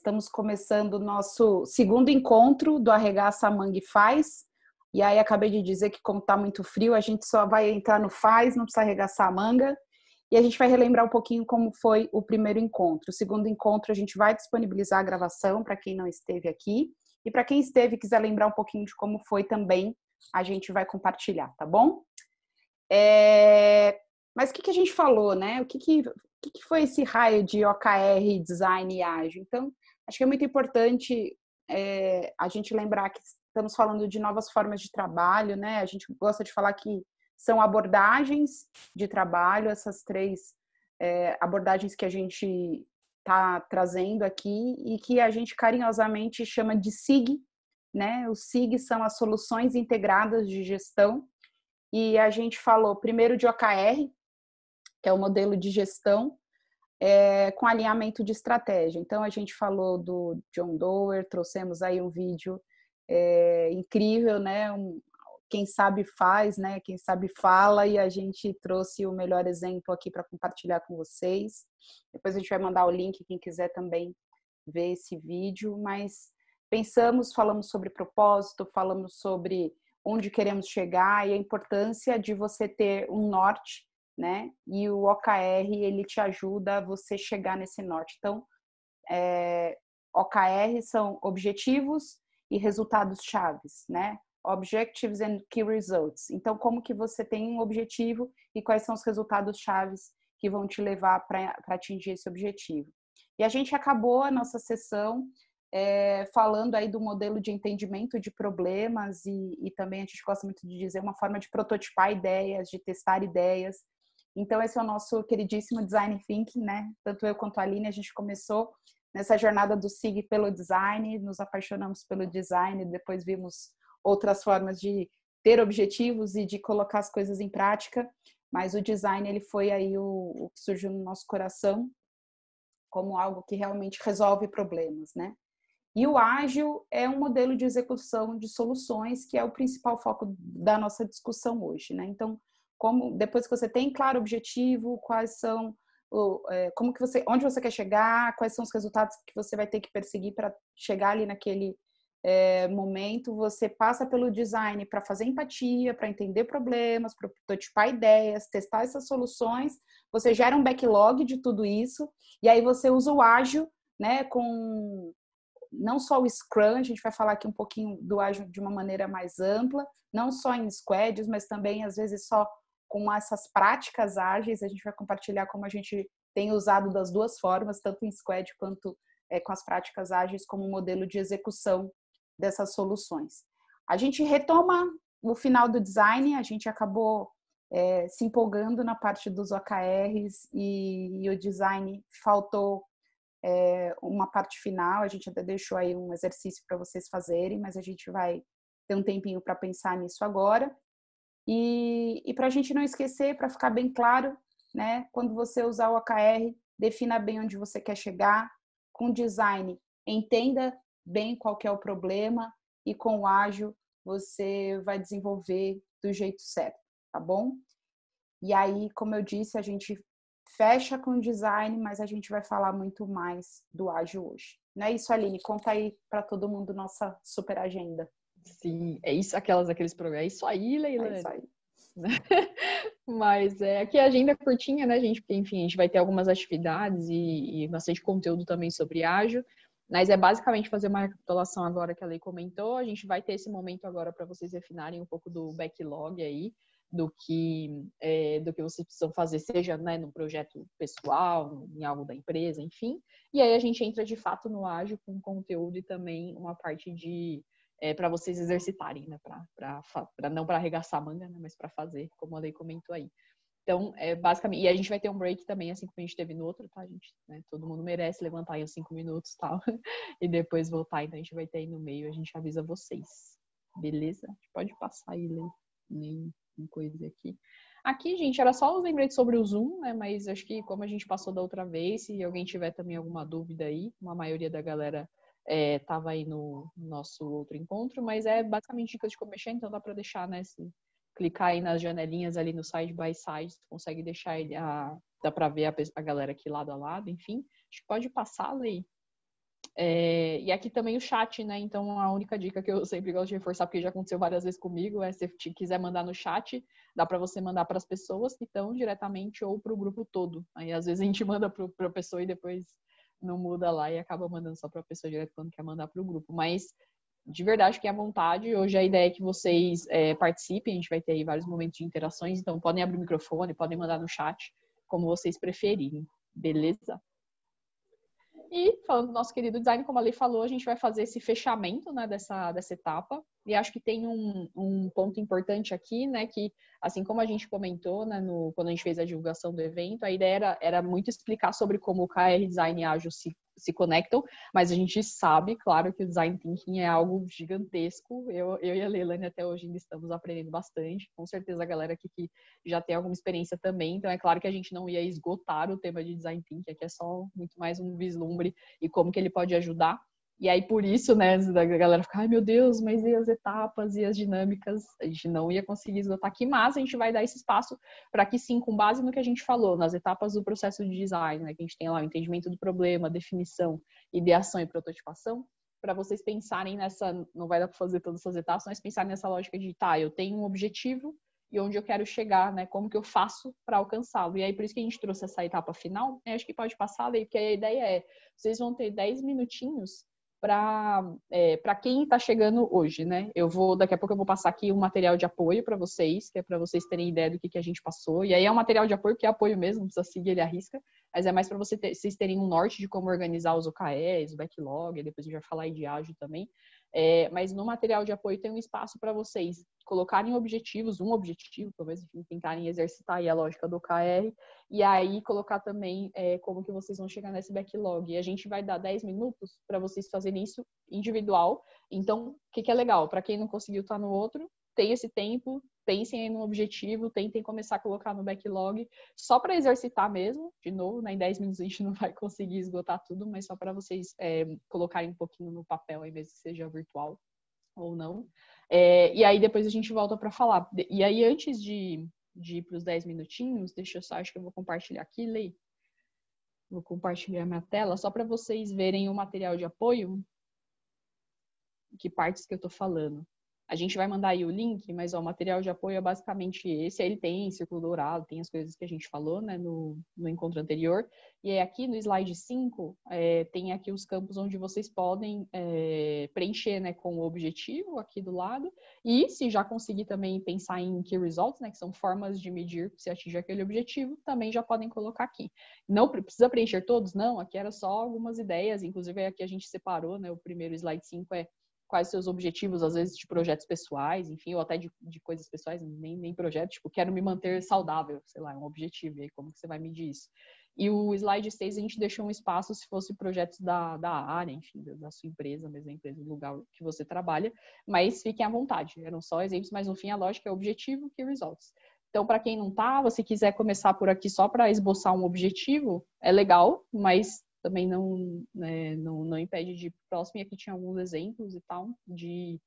Estamos começando o nosso segundo encontro do Arregaça a Manga e Faz. E aí acabei de dizer que como está muito frio, a gente só vai entrar no faz, não precisa arregaçar a manga. E a gente vai relembrar um pouquinho como foi o primeiro encontro. O segundo encontro a gente vai disponibilizar a gravação para quem não esteve aqui. E para quem esteve e quiser lembrar um pouquinho de como foi também, a gente vai compartilhar, tá bom? Mas o que a gente falou, né? O que foi esse raio de OKR, design e ágil? Então, acho que é muito importante a gente lembrar que estamos falando de novas formas de trabalho, né? A gente gosta de falar que são abordagens de trabalho, essas três abordagens que a gente está trazendo aqui e que a gente carinhosamente chama de SIG, né? Os SIG são as soluções integradas de gestão. E a gente falou primeiro de OKR, que é o modelo de gestão, com alinhamento de estratégia. Então, a gente falou do John Doerr, trouxemos aí um vídeo incrível, né? Quem sabe faz, né? Quem sabe fala, e a gente trouxe o melhor exemplo aqui para compartilhar com vocês. Depois a gente vai mandar o link, quem quiser também ver esse vídeo, mas falamos sobre propósito, falamos sobre onde queremos chegar e a importância de você ter um norte, né? E o OKR, ele te ajuda a você chegar nesse norte. Então, OKR são objetivos e resultados chaves, né? Objectives and Key Results. Então, como que você tem um objetivo e quais são os resultados chaves que vão te levar para atingir esse objetivo. E a gente acabou a nossa sessão falando aí do modelo de entendimento de problemas e também a gente gosta muito de dizer uma forma de prototipar ideias, de testar ideias. Então, esse é o nosso queridíssimo Design Thinking, né? Tanto eu quanto a Aline, a gente começou nessa jornada do SIG pelo design, nos apaixonamos pelo design, depois vimos outras formas de ter objetivos e de colocar as coisas em prática, mas o design, ele foi aí o que surgiu no nosso coração como algo que realmente resolve problemas, né? E o ágil é um modelo de execução de soluções que é o principal foco da nossa discussão hoje, né? Então, depois que você tem claro o objetivo, quais são onde você quer chegar, quais são os resultados que você vai ter que perseguir para chegar ali naquele momento, você passa pelo design para fazer empatia, para entender problemas, para prototipar ideias, testar essas soluções, você gera um backlog de tudo isso, e aí você usa o ágil, né, com não só o Scrum, a gente vai falar aqui um pouquinho do ágil de uma maneira mais ampla, não só em squads, mas também às vezes só com essas práticas ágeis, a gente vai compartilhar como a gente tem usado das duas formas, tanto em squad quanto com as práticas ágeis como modelo de execução dessas soluções. A gente retoma o final do design, a gente acabou se empolgando na parte dos OKRs e o design faltou uma parte final, a gente até deixou aí um exercício para vocês fazerem, mas a gente vai ter um tempinho para pensar nisso agora. E para a gente não esquecer, para ficar bem claro, né, quando você usar o OKR, defina bem onde você quer chegar, com design, entenda bem qual que é o problema e com o ágil você vai desenvolver do jeito certo, tá bom? E aí, como eu disse, a gente fecha com o design, mas a gente vai falar muito mais do ágil hoje. Não é isso, Aline? Conta aí para todo mundo nossa super agenda. Sim, é isso, aqueles programas. É isso aí, Leila. É isso aí. Mas aqui a agenda é curtinha, né, gente? Porque, enfim, a gente vai ter algumas atividades e bastante conteúdo também sobre ágil. Mas é basicamente fazer uma recapitulação agora que a Lei comentou. A gente vai ter esse momento agora para vocês refinarem um pouco do backlog aí, do que vocês precisam fazer, seja, né, no projeto pessoal, em algo da empresa, enfim. E aí a gente entra de fato no ágil com conteúdo e também uma parte de para vocês exercitarem, né? Não para arregaçar a manga, né? Mas para fazer, como a Lei comentou aí. Então, basicamente, e a gente vai ter um break também, assim como a gente teve no outro, tá, gente? Né? Todo mundo merece levantar em uns 5 minutos e tal, e depois voltar. Então, a gente vai ter aí no meio, a gente avisa vocês. Beleza? A gente pode passar aí, Lei, nem coisa aqui. Aqui, gente, era só os lembretes sobre o Zoom, né? Mas acho que como a gente passou da outra vez, se alguém tiver também alguma dúvida aí, a maioria da galera tava aí no nosso outro encontro, mas é basicamente dicas de como mexer, então dá para deixar, né? Se clicar aí nas janelinhas ali no side by side, você consegue deixar dá para ver a galera aqui lado a lado, enfim. Acho que pode passar, Lei. E aqui também o chat, né? Então, a única dica que eu sempre gosto de reforçar, porque já aconteceu várias vezes comigo, é se você quiser mandar no chat, dá para você mandar para as pessoas que estão diretamente ou para o grupo todo. Aí, às vezes, a gente manda para a pessoa e depois não muda lá e acaba mandando só para a pessoa direto quando quer mandar para o grupo. Mas, de verdade, fiquem à vontade. Hoje a ideia é que vocês participem, a gente vai ter aí vários momentos de interações, então podem abrir o microfone, podem mandar no chat, como vocês preferirem. Beleza? E falando do nosso querido design, como a Lei falou, a gente vai fazer esse fechamento, né, dessa etapa. E acho que tem um ponto importante aqui, né, que assim como a gente comentou, né, quando a gente fez a divulgação do evento, a ideia era muito explicar sobre como o KR Design e Ágil se conectam, mas a gente sabe, claro, que o Design Thinking é algo gigantesco. Eu e a Leilane até hoje ainda estamos aprendendo bastante. Com certeza a galera aqui que já tem alguma experiência também. Então é claro que a gente não ia esgotar o tema de Design Thinking, aqui é só muito mais um vislumbre e como que ele pode ajudar. E aí, por isso, né, a galera fica, ai meu Deus, mas e as etapas e as dinâmicas? A gente não ia conseguir esgotar aqui, mas a gente vai dar esse espaço para que sim, com base no que a gente falou, nas etapas do processo de design, né, que a gente tem lá o entendimento do problema, definição, ideação e prototipação, para vocês pensarem nessa, não vai dar para fazer todas essas etapas, mas pensarem nessa lógica de, tá, eu tenho um objetivo e onde eu quero chegar, né, como que eu faço para alcançá-lo. E aí, por isso que a gente trouxe essa etapa final, acho que pode passar, Lei, porque a ideia é, vocês vão ter 10 minutinhos para quem está chegando hoje, né? Daqui a pouco eu vou passar aqui um material de apoio para vocês, que é para vocês terem ideia do que a gente passou. E aí é um material de apoio, que é apoio mesmo, não precisa seguir ele à risca, mas é mais para vocês terem um norte de como organizar os OKRs, o backlog, depois a gente vai falar aí de ágil também. Mas no material de apoio tem um espaço para vocês colocarem objetivos, um objetivo, talvez, enfim, tentarem exercitar aí a lógica do OKR, e aí colocar também como que vocês vão chegar nesse backlog. E a gente vai dar 10 minutos para vocês fazerem isso individual. Então, o que é legal? Para quem não conseguiu estar no outro, tem esse tempo, pensem aí no objetivo, tentem começar a colocar no backlog, só para exercitar mesmo. De novo, né, em 10 minutos a gente não vai conseguir esgotar tudo, mas só para vocês colocarem um pouquinho no papel, aí mesmo que seja virtual ou não. E aí depois a gente volta para falar. E aí, antes de ir para os 10 minutinhos, deixa eu só, acho que eu vou compartilhar aqui, Lei. Vou compartilhar minha tela, só para vocês verem o material de apoio, que partes que eu tô falando. A gente vai mandar aí o link, mas ó, o material de apoio é basicamente esse. Aí ele tem círculo dourado, tem as coisas que a gente falou, né, no encontro anterior. E aí aqui no slide 5, tem aqui os campos onde vocês podem preencher, né, com o objetivo aqui do lado. E se já conseguir também pensar em key results, né, que são formas de medir se atingir aquele objetivo, também já podem colocar aqui. Não precisa preencher todos? Não, aqui era só algumas ideias. Inclusive aqui a gente separou, né, o primeiro slide 5 quais seus objetivos, às vezes de projetos pessoais, enfim, ou até de coisas pessoais, nem projetos, tipo, quero me manter saudável, sei lá, é um objetivo, e aí como que você vai medir isso? E o slide 6 a gente deixou um espaço se fosse projetos da área, enfim, da sua empresa, mesmo a empresa, do lugar que você trabalha, mas fiquem à vontade, eram só exemplos, mas no fim a lógica é objetivo e results. Então, para quem não tá, se quiser começar por aqui só para esboçar um objetivo, é legal, mas também não impede de ir próximo. E aqui tinha alguns exemplos e tal de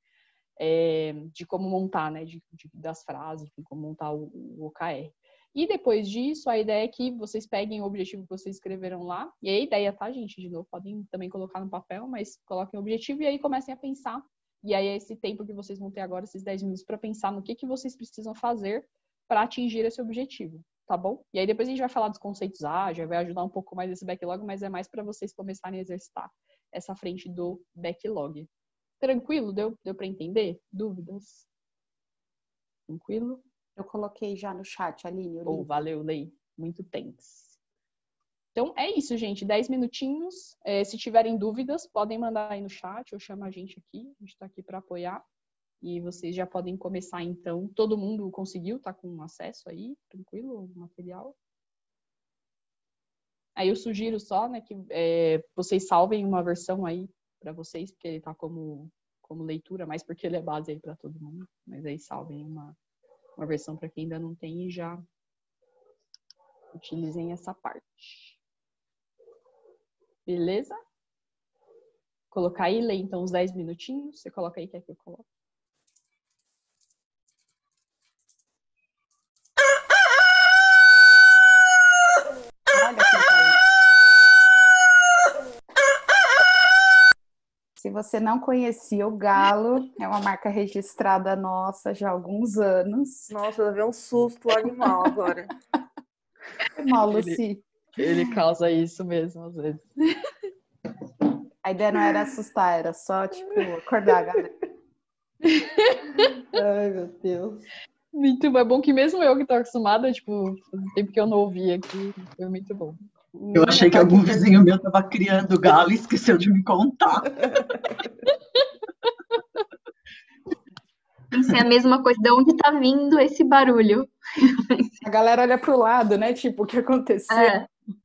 como montar, né, das frases, enfim, como montar o OKR. E depois disso, a ideia é que vocês peguem o objetivo que vocês escreveram lá, e a ideia, tá, gente, de novo, podem também colocar no papel, mas coloquem o objetivo e aí comecem a pensar. E aí é esse tempo que vocês vão ter agora, esses 10 minutos, para pensar no que vocês precisam fazer para atingir esse objetivo. Tá bom? E aí depois a gente vai falar dos conceitos ágeis, vai ajudar um pouco mais esse backlog, mas é mais para vocês começarem a exercitar essa frente do backlog. Tranquilo? Deu para entender? Dúvidas? Tranquilo? Eu coloquei já no chat, Aline. Valeu, Lei. Muito thanks. Então é isso, gente. 10 minutinhos. Se tiverem dúvidas, podem mandar aí no chat ou chama a gente aqui. A gente está aqui para apoiar. E vocês já podem começar, então. Todo mundo conseguiu? Tá com acesso aí? Tranquilo? O material? Aí eu sugiro só, né, que vocês salvem uma versão aí para vocês, porque ele tá como leitura, mas porque ele é base aí para todo mundo. Mas aí salvem uma versão para quem ainda não tem e já utilizem essa parte. Beleza? Colocar aí, lê então os 10 minutinhos. Você coloca aí, quer que eu coloque? Olha quem tá aí. você não conhecia o Galo, é uma marca registrada nossa já há alguns anos. Nossa, eu levei um susto animal agora. Foi mal, Lucy. Ele causa isso mesmo, às vezes. A ideia não era assustar, era só, tipo, acordar a galera. Ai, meu Deus. Muito bom. É bom que mesmo eu que tô acostumada, tipo, faz um tempo que eu não ouvi aqui, foi muito bom. Eu achei que algum vizinho meu tava criando galo e esqueceu de me contar. Pensei a mesma coisa, de onde tá vindo esse barulho? A galera olha pro lado, né? Tipo, o que aconteceu? É.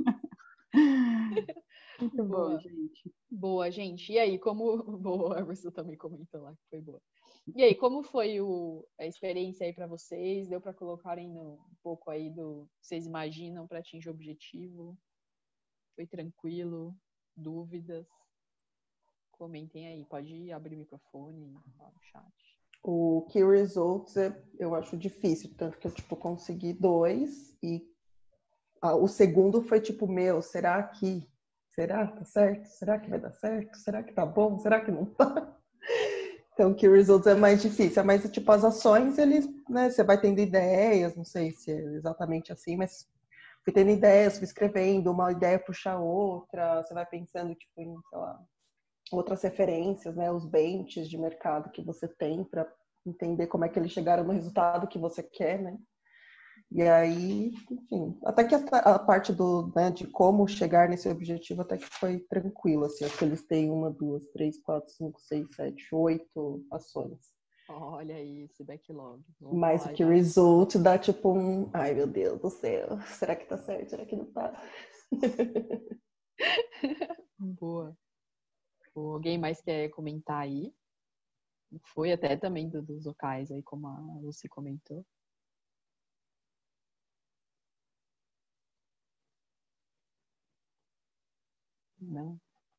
Muito bom, Boa. gente. Boa, gente. E aí, como... Boa, a Emerson também comentou lá que foi boa. E aí, como foi a experiência aí para vocês? Deu para colocarem um pouco aí do que vocês imaginam para atingir o objetivo? Foi tranquilo? Dúvidas? Comentem aí. Pode abrir o microfone e falar no chat. O Key Results eu acho difícil, tanto que eu tipo, consegui 2 e o segundo foi tipo, meu, será que tá certo? Será que vai dar certo? Será que tá bom? Será que não tá? Então, Key Results é mais difícil, mas tipo, as ações, eles, né, você vai tendo ideias, não sei se é exatamente assim, mas fui tendo ideias, fui escrevendo, uma ideia puxa a outra, você vai pensando, tipo, em, sei lá, outras referências, né, os benches de mercado que você tem para entender como é que eles chegaram no resultado que você quer, né? E aí, enfim, até que a parte né, de como chegar nesse objetivo até que foi tranquilo, assim, acho que eles têm 1, 2, 3, 4, 5, 6, 7, 8 ações. Olha aí esse backlog. Mas o que result dá tipo um, ai meu Deus do céu, será que tá certo? Será que não tá? Boa. Alguém mais quer comentar aí? Foi até também dos locais aí, como a Lucy comentou. Não.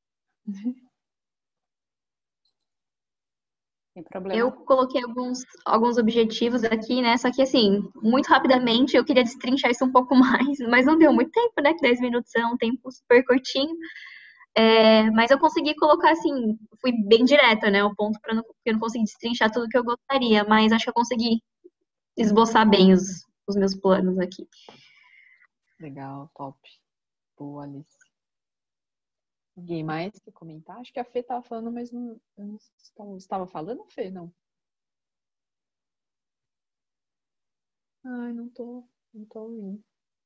Tem problema. Eu coloquei alguns objetivos aqui, né? Só que, assim, muito rapidamente eu queria destrinchar isso um pouco mais, mas não deu muito tempo, né? Que 10 minutos é um tempo super curtinho. Mas eu consegui colocar, assim, fui bem direta, né? O ponto porque eu não consegui destrinchar tudo que eu gostaria, mas acho que eu consegui esboçar bem os meus planos aqui. Legal, top. Boa, Alice. Alguém mais quer comentar? Acho que a Fê estava falando, mas não, eu não estava falando, Fê? Não. Ai, não tô ouvindo.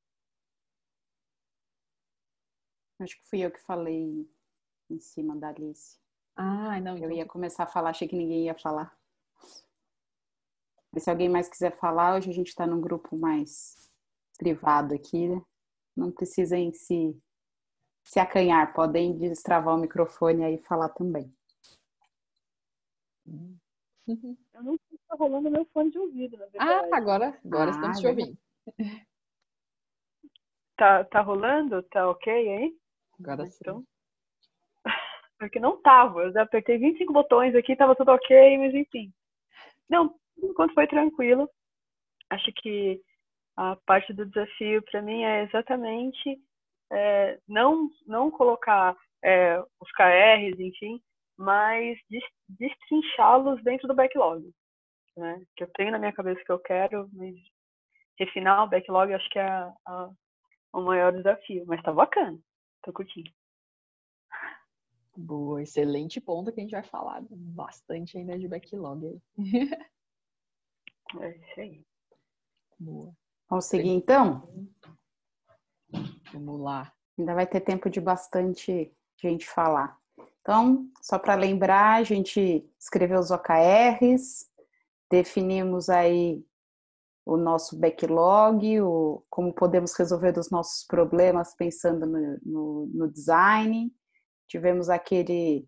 Acho que fui eu que falei em cima da Alice. Ah, não, então. Eu ia começar a falar, achei que ninguém ia falar. Mas se alguém mais quiser falar, hoje a gente está num grupo mais privado aqui, né? Não precisem se acanhar, podem destravar o microfone aí e falar também. Eu não sei se tá rolando meu fone de ouvido, na verdade. Agora estamos te ouvindo. Tá rolando? Tá ok aí? Agora Então, sim. porque não tava. Eu já apertei 25 botões aqui, tava tudo ok, mas enfim. Não, por enquanto foi tranquilo. Acho que a parte do desafio para mim é exatamente não colocar os KRs, enfim, mas destrinchá-los dentro do backlog, né? Que eu tenho na minha cabeça que eu quero, mas refinar o backlog acho que é o maior desafio. Mas tá bacana, tô curtindo. Boa, excelente ponto que a gente vai falar bastante ainda de backlog aí. É isso aí. Boa. Vamos seguir então? Vamos lá. Ainda vai ter tempo de bastante gente falar. Então, só para lembrar, a gente escreveu os OKRs, definimos aí o nosso backlog, como podemos resolver os nossos problemas pensando no design. Tivemos aquele,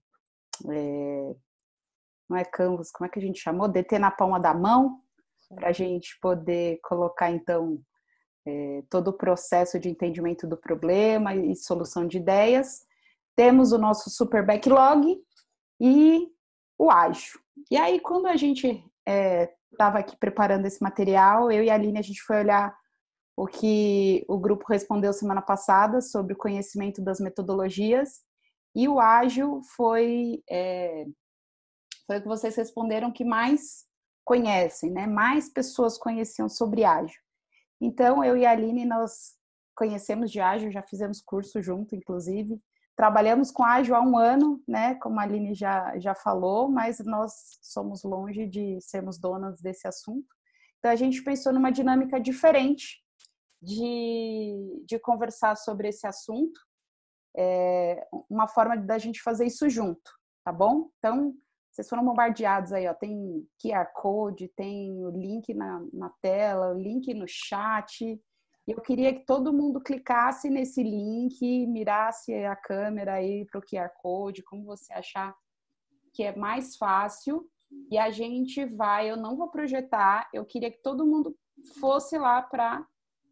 não é Canvas, como é que a gente chamou? DT na palma da mão, para a gente poder colocar, então, todo o processo de entendimento do problema e solução de ideias. Temos o nosso super backlog e o ágil. E aí, quando a gente estava aqui preparando esse material, eu e a Aline, a gente foi olhar o que o grupo respondeu semana passada sobre o conhecimento das metodologias E o ágil foi o que vocês responderam que mais conhecem, né? Mais pessoas conheciam sobre ágil. Então, eu e a Aline, nós conhecemos de ágil, já fizemos curso junto, inclusive. Trabalhamos com ágil há 1 ano, né? Como a Aline já falou, mas nós somos longe de sermos donas desse assunto. Então, a gente pensou numa dinâmica diferente de conversar sobre esse assunto, uma forma da gente fazer isso junto, tá bom? Então, vocês foram bombardeados aí, ó, tem QR Code, tem o link na tela, o link no chat. E eu queria que todo mundo clicasse nesse link, mirasse a câmera aí para o QR Code, como você achar que é mais fácil. E a gente eu não vou projetar, eu queria que todo mundo fosse lá para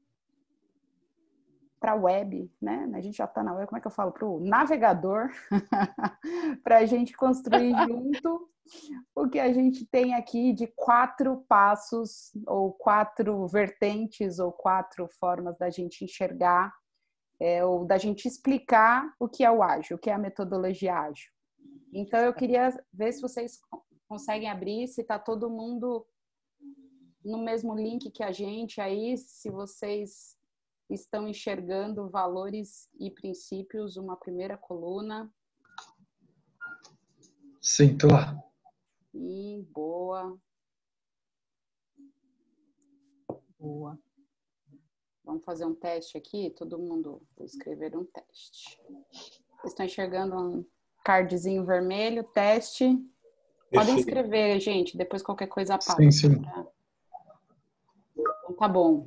a web, né? A gente já está na web, como é que eu falo? Para o navegador, para a gente construir junto o que a gente tem aqui de 4 passos, ou 4 vertentes, ou 4 formas da gente enxergar, ou da gente explicar o que é o ágil, o que é a metodologia ágil. Então, eu queria ver se vocês conseguem abrir, se está todo mundo no mesmo link que a gente aí, se vocês estão enxergando valores e princípios, uma primeira coluna. Sim, tô lá. Boa. Boa. Vamos fazer um teste aqui? Todo mundo vai escrever um teste. Vocês estão enxergando um cardzinho vermelho, teste. Podem escrever, gente, depois qualquer coisa apaga. Sim, sim. Então, tá bom.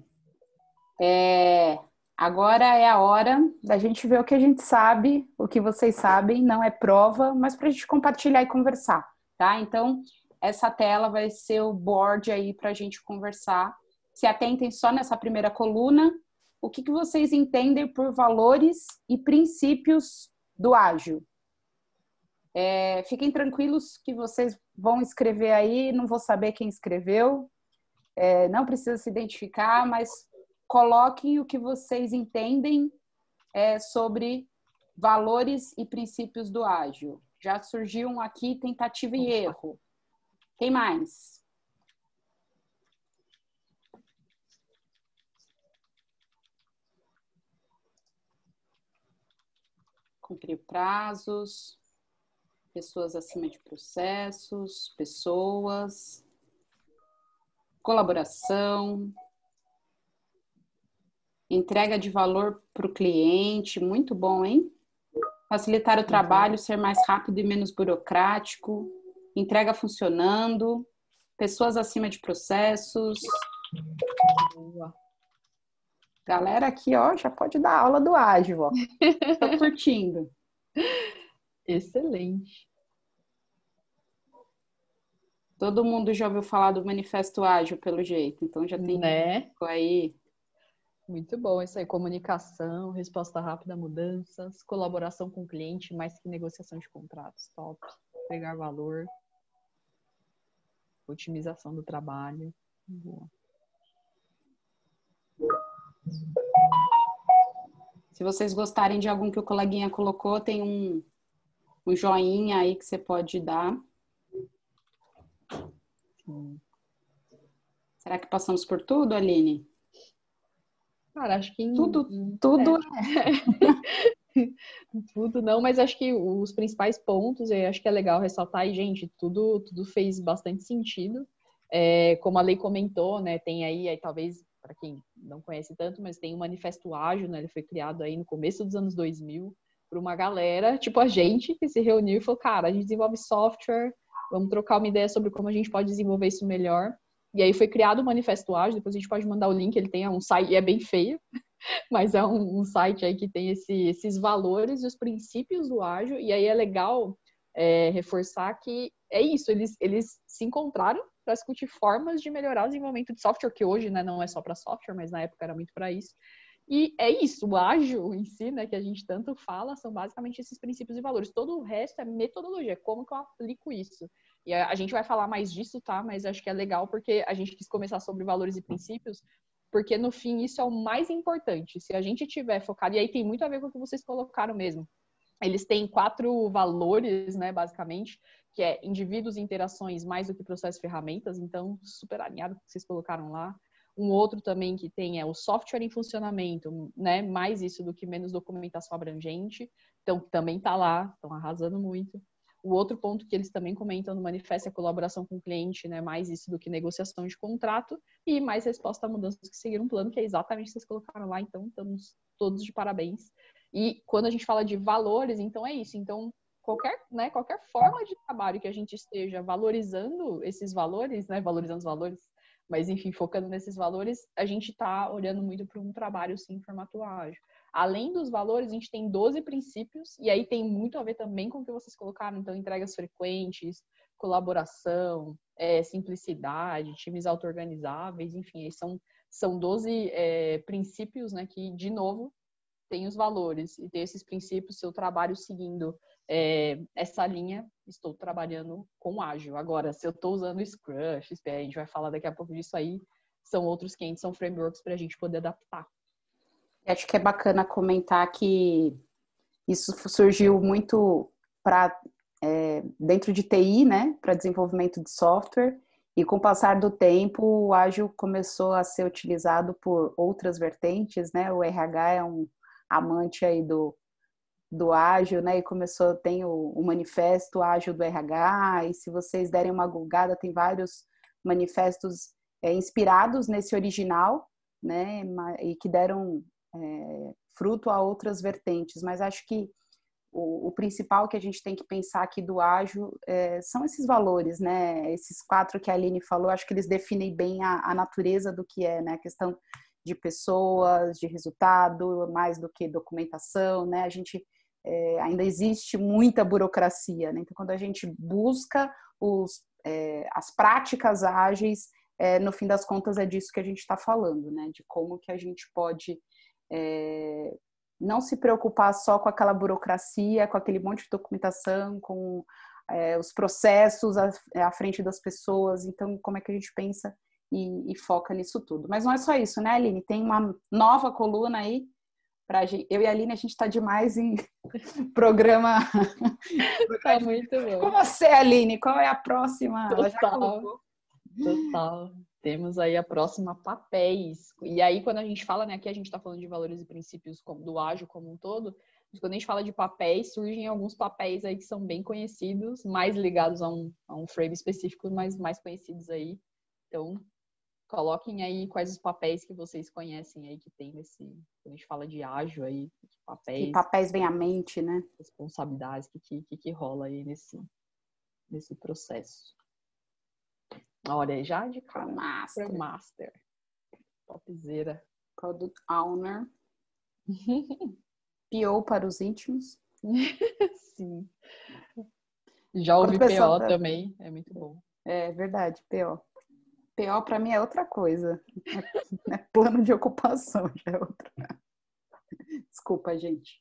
Agora é a hora da gente ver o que a gente sabe, o que vocês sabem, não é prova, mas para a gente compartilhar e conversar, tá? Então, essa tela vai ser o board aí para a gente conversar. Se atentem só nessa primeira coluna, o que vocês entendem por valores e princípios do ágil. Fiquem tranquilos que vocês vão escrever aí, não vou saber quem escreveu, não precisa se identificar, mas coloquem o que vocês entendem sobre valores e princípios do ágil. Já surgiu aqui tentativa e erro. Quem mais? Cumprir prazos, pessoas acima de processos, pessoas, colaboração, entrega de valor para o cliente, muito bom, hein? Facilitar o trabalho, ser mais rápido e menos burocrático, entrega funcionando, pessoas acima de processos. Boa. Galera aqui, ó, já pode dar aula do ágil, ó. Tô curtindo. Excelente. Todo mundo já ouviu falar do Manifesto Ágil, pelo jeito. Então já tem aí. Muito bom isso aí. Comunicação, resposta rápida a mudanças, colaboração com o cliente, mais que negociação de contratos. Top. Entregar valor. Otimização do trabalho. Boa. Se vocês gostarem de algum que o coleguinha colocou, tem um joinha aí que você pode dar. Será que passamos por tudo, Aline? Cara, acho que tudo tudo não, mas acho que os principais pontos, eu acho que é legal ressaltar, e gente, tudo fez bastante sentido. Como a Lei comentou, né, tem aí talvez, para quem não conhece tanto, mas tem o Manifesto Ágil, né, ele foi criado aí no começo dos anos 2000 por uma galera, tipo a gente, que se reuniu e falou, cara, a gente desenvolve software, vamos trocar uma ideia sobre como a gente pode desenvolver isso melhor. E aí foi criado o Manifesto Ágil, depois a gente pode mandar o link, ele tem um site, e é bem feio, mas é um site aí que tem esses valores e os princípios do ágil, e aí é legal reforçar que é isso, eles se encontraram para discutir formas de melhorar o desenvolvimento de software, que hoje, né, não é só para software, mas na época era muito para isso. E é isso, o ágil em si, né, que a gente tanto fala, são basicamente esses princípios e valores. Todo o resto é metodologia, como que eu aplico isso. E a gente vai falar mais disso, tá? Mas acho que é legal porque a gente quis começar sobre valores e princípios, porque no fim isso é o mais importante. Se a gente tiver focado, e aí tem muito a ver com o que vocês colocaram mesmo, Eles têm 4 valores, né, basicamente, que é indivíduos e interações mais do que processos e ferramentas, então super alinhado com o que vocês colocaram lá. Um outro também que tem é o software em funcionamento, né, mais isso do que menos documentação abrangente, então também está lá, estão arrasando muito. O outro ponto que eles também comentam no manifesto é a colaboração com o cliente, né, mais isso do que negociação de contrato e mais resposta a mudanças que seguiram um plano, que é exatamente o que vocês colocaram lá, então estamos todos de parabéns. E quando a gente fala de valores, então é isso. Então, qualquer forma de trabalho que a gente esteja valorizando esses valores, né? Valorizando os valores, mas enfim, focando nesses valores, a gente está olhando muito para um trabalho, sim, em formato ágil. Além dos valores, a gente tem 12 princípios, e aí tem muito a ver também com o que vocês colocaram. Então, entregas frequentes, colaboração, simplicidade, times auto-organizáveis, enfim, são 12 princípios, né, que, de novo, tem os valores e tem esses princípios, se eu trabalho seguindo essa linha, estou trabalhando com ágil. Agora, se eu estou usando Scrum, XP, a gente vai falar daqui a pouco disso aí, são outros 500, são frameworks para a gente poder adaptar. Acho que é bacana comentar que isso surgiu muito dentro de TI, né, para desenvolvimento de software, e com o passar do tempo, o ágil começou a ser utilizado por outras vertentes, né, o RH é um amante aí do ágil, né, e tem o manifesto ágil do RH, e se vocês derem uma googada, tem vários manifestos inspirados nesse original, né, e que deram fruto a outras vertentes, mas acho que o principal que a gente tem que pensar aqui do ágil são esses valores, né, esses 4 que a Aline falou, acho que eles definem bem a natureza do que é, né, a questão de pessoas, de resultado, mais do que documentação, né? A gente ainda existe muita burocracia, né? Então, quando a gente busca as práticas ágeis, no fim das contas é disso que a gente está falando, né? De como que a gente pode não se preocupar só com aquela burocracia, com aquele monte de documentação, com os processos à frente das pessoas. Então, como é que a gente pensa e foca nisso tudo. Mas não é só isso, né, Aline? Tem uma nova coluna aí pra gente. Eu e a Aline, a gente está demais em programa. Tá muito bom. Com você, Aline, qual é a próxima? Total. Ela já colocou. Total. Temos aí a próxima, papéis. E aí, quando a gente fala, né, aqui a gente está falando de valores e princípios do ágil como um todo, mas quando a gente fala de papéis, surgem alguns papéis aí que são bem conhecidos, mais ligados a um frame específico, mas mais conhecidos aí. Então, coloquem aí quais os papéis que vocês conhecem aí que tem quando a gente fala de ágil aí, que papéis vem à mente, né? Responsabilidades, que rola aí nesse processo. Olha, já de cara, Scrum Master, topzera. Product Owner. PO para os íntimos. Sim. Já ouvi PO também, é muito bom. É verdade, PO. PO para mim é outra coisa. É plano de ocupação, já é outra. Desculpa, gente.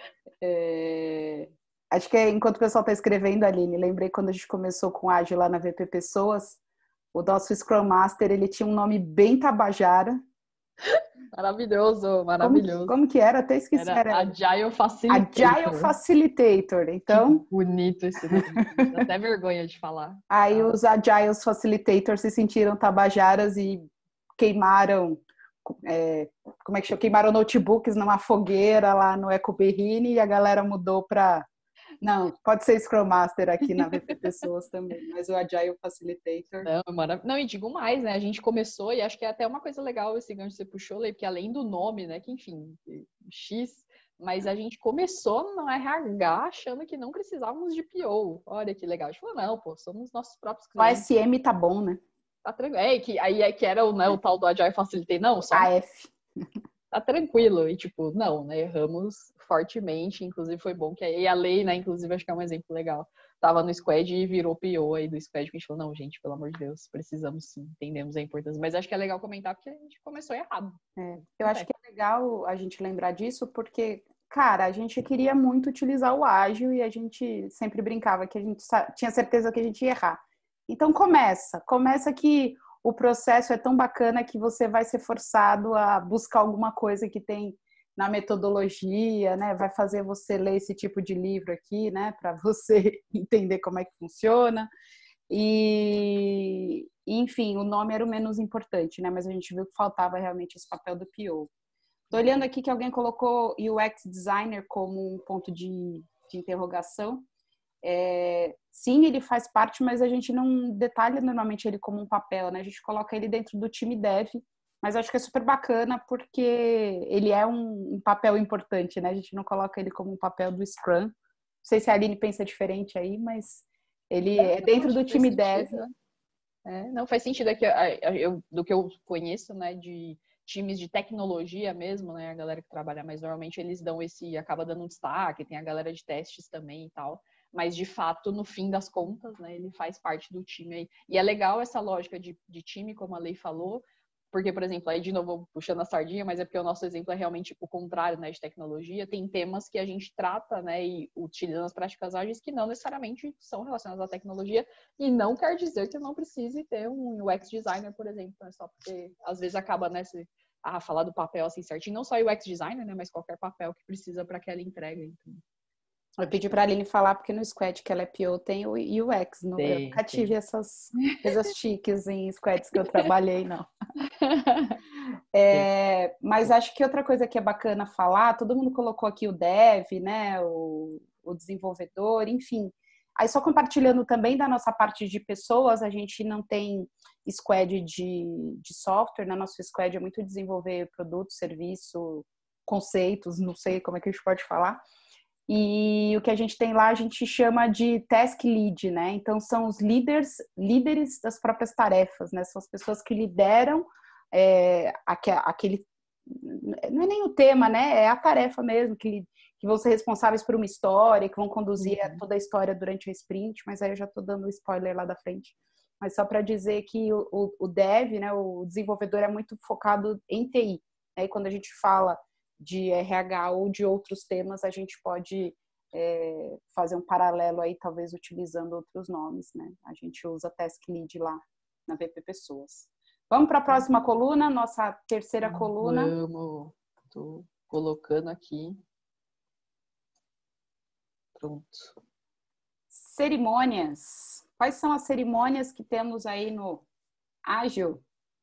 Acho que enquanto o pessoal está escrevendo, Aline, lembrei quando a gente começou com Ágil lá na VP Pessoas, o nosso Scrum Master, ele tinha um nome bem tabajara. Maravilhoso, maravilhoso. Como que era? Até esqueci. Era Agile Facilitator. Agile Facilitator, então... Que bonito esse nome. Dá até vergonha de falar. Aí os Agile Facilitators se sentiram tabajaras e queimaram... como é que chama? Queimaram notebooks numa fogueira lá no EcoBerrine e a galera mudou para... Não, pode ser Scrum Master aqui na VP Pessoas também, mas o Agile Facilitator... Não, e digo mais, né? A gente começou, e acho que é até uma coisa legal esse gancho que você puxou, Lê, porque além do nome, né, que enfim, X, mas a gente começou no RH achando que não precisávamos de PO. Olha que legal. A gente falou, não, pô, somos nossos próprios clientes. O ASM tá bom, né? Tá tranquilo. Que era o tal do Agile Facilitator, não, só... AF. Tá tranquilo, e tipo, não, né, erramos fortemente, inclusive foi bom que a Lei, né, inclusive acho que é um exemplo legal, tava no squad e virou PO aí do squad, que a gente falou, não, gente, pelo amor de Deus, precisamos sim, entendemos a importância, mas acho que é legal comentar porque a gente começou errado. Eu acho que é legal a gente lembrar disso porque, cara, a gente queria muito utilizar o ágil e a gente sempre brincava que a gente tinha certeza que a gente ia errar. Então começa que o processo é tão bacana que você vai ser forçado a buscar alguma coisa que tem na metodologia, né? Vai fazer você ler esse tipo de livro aqui, né? Para você entender como é que funciona. E, enfim, o nome era o menos importante, né? Mas a gente viu que faltava realmente esse papel do PO. Estou olhando aqui que alguém colocou UX designer como um ponto de interrogação. Sim, ele faz parte, mas a gente não detalha normalmente ele como um papel, né? A gente coloca ele dentro do time dev, mas acho que é super bacana porque ele é um papel importante, né? A gente não coloca ele como um papel do Scrum. Não sei se a Aline pensa diferente aí, mas ele é dentro do time dev. Não faz sentido, é que do que eu conheço, né, de times de tecnologia mesmo, né, a galera que trabalha mais normalmente, eles acaba dando um destaque, tem a galera de testes também e tal, mas de fato, no fim das contas, né, ele faz parte do time aí. E é legal essa lógica de time, como a Lei falou, porque, por exemplo, aí de novo puxando a sardinha, mas é porque o nosso exemplo é realmente o contrário, né, de tecnologia. Tem temas que a gente trata, né, e utiliza nas práticas ágeis que não necessariamente são relacionados à tecnologia, e não quer dizer que eu não precise ter um UX designer, por exemplo, né, só porque às vezes acaba, né, falar do papel assim certinho, não só UX designer, né, mas qualquer papel que precisa para aquela entrega. Então. Eu pedi para a Aline falar, porque no Squad que ela é PO tem o UX. Eu nunca tive essas coisas chiques em Squads que eu trabalhei, não. Mas acho que outra coisa que é bacana falar, todo mundo colocou aqui o dev, né, o desenvolvedor, enfim. Aí só compartilhando também da nossa parte de pessoas, a gente não tem squad de software, né? Nosso squad é muito desenvolver produto, serviço, conceitos, não sei como é que a gente pode falar. E o que a gente tem lá, a gente chama de task lead, né? Então, são os líderes das próprias tarefas, né? São as pessoas que lideram aquele... Não é nem o tema, né? É a tarefa mesmo, que vão ser responsáveis por uma história, que vão conduzir toda a história durante a sprint, mas aí eu já estou dando um spoiler lá da frente. Mas só para dizer que o dev, né, o desenvolvedor é muito focado em TI. Né? E quando a gente fala de RH ou de outros temas, a gente pode fazer um paralelo aí, talvez utilizando outros nomes, né? A gente usa Task Lead lá na VP Pessoas. Vamos para a próxima coluna, nossa terceira coluna. Vamos, estou colocando aqui. Pronto. Cerimônias. Quais são as cerimônias que temos aí no Ágil?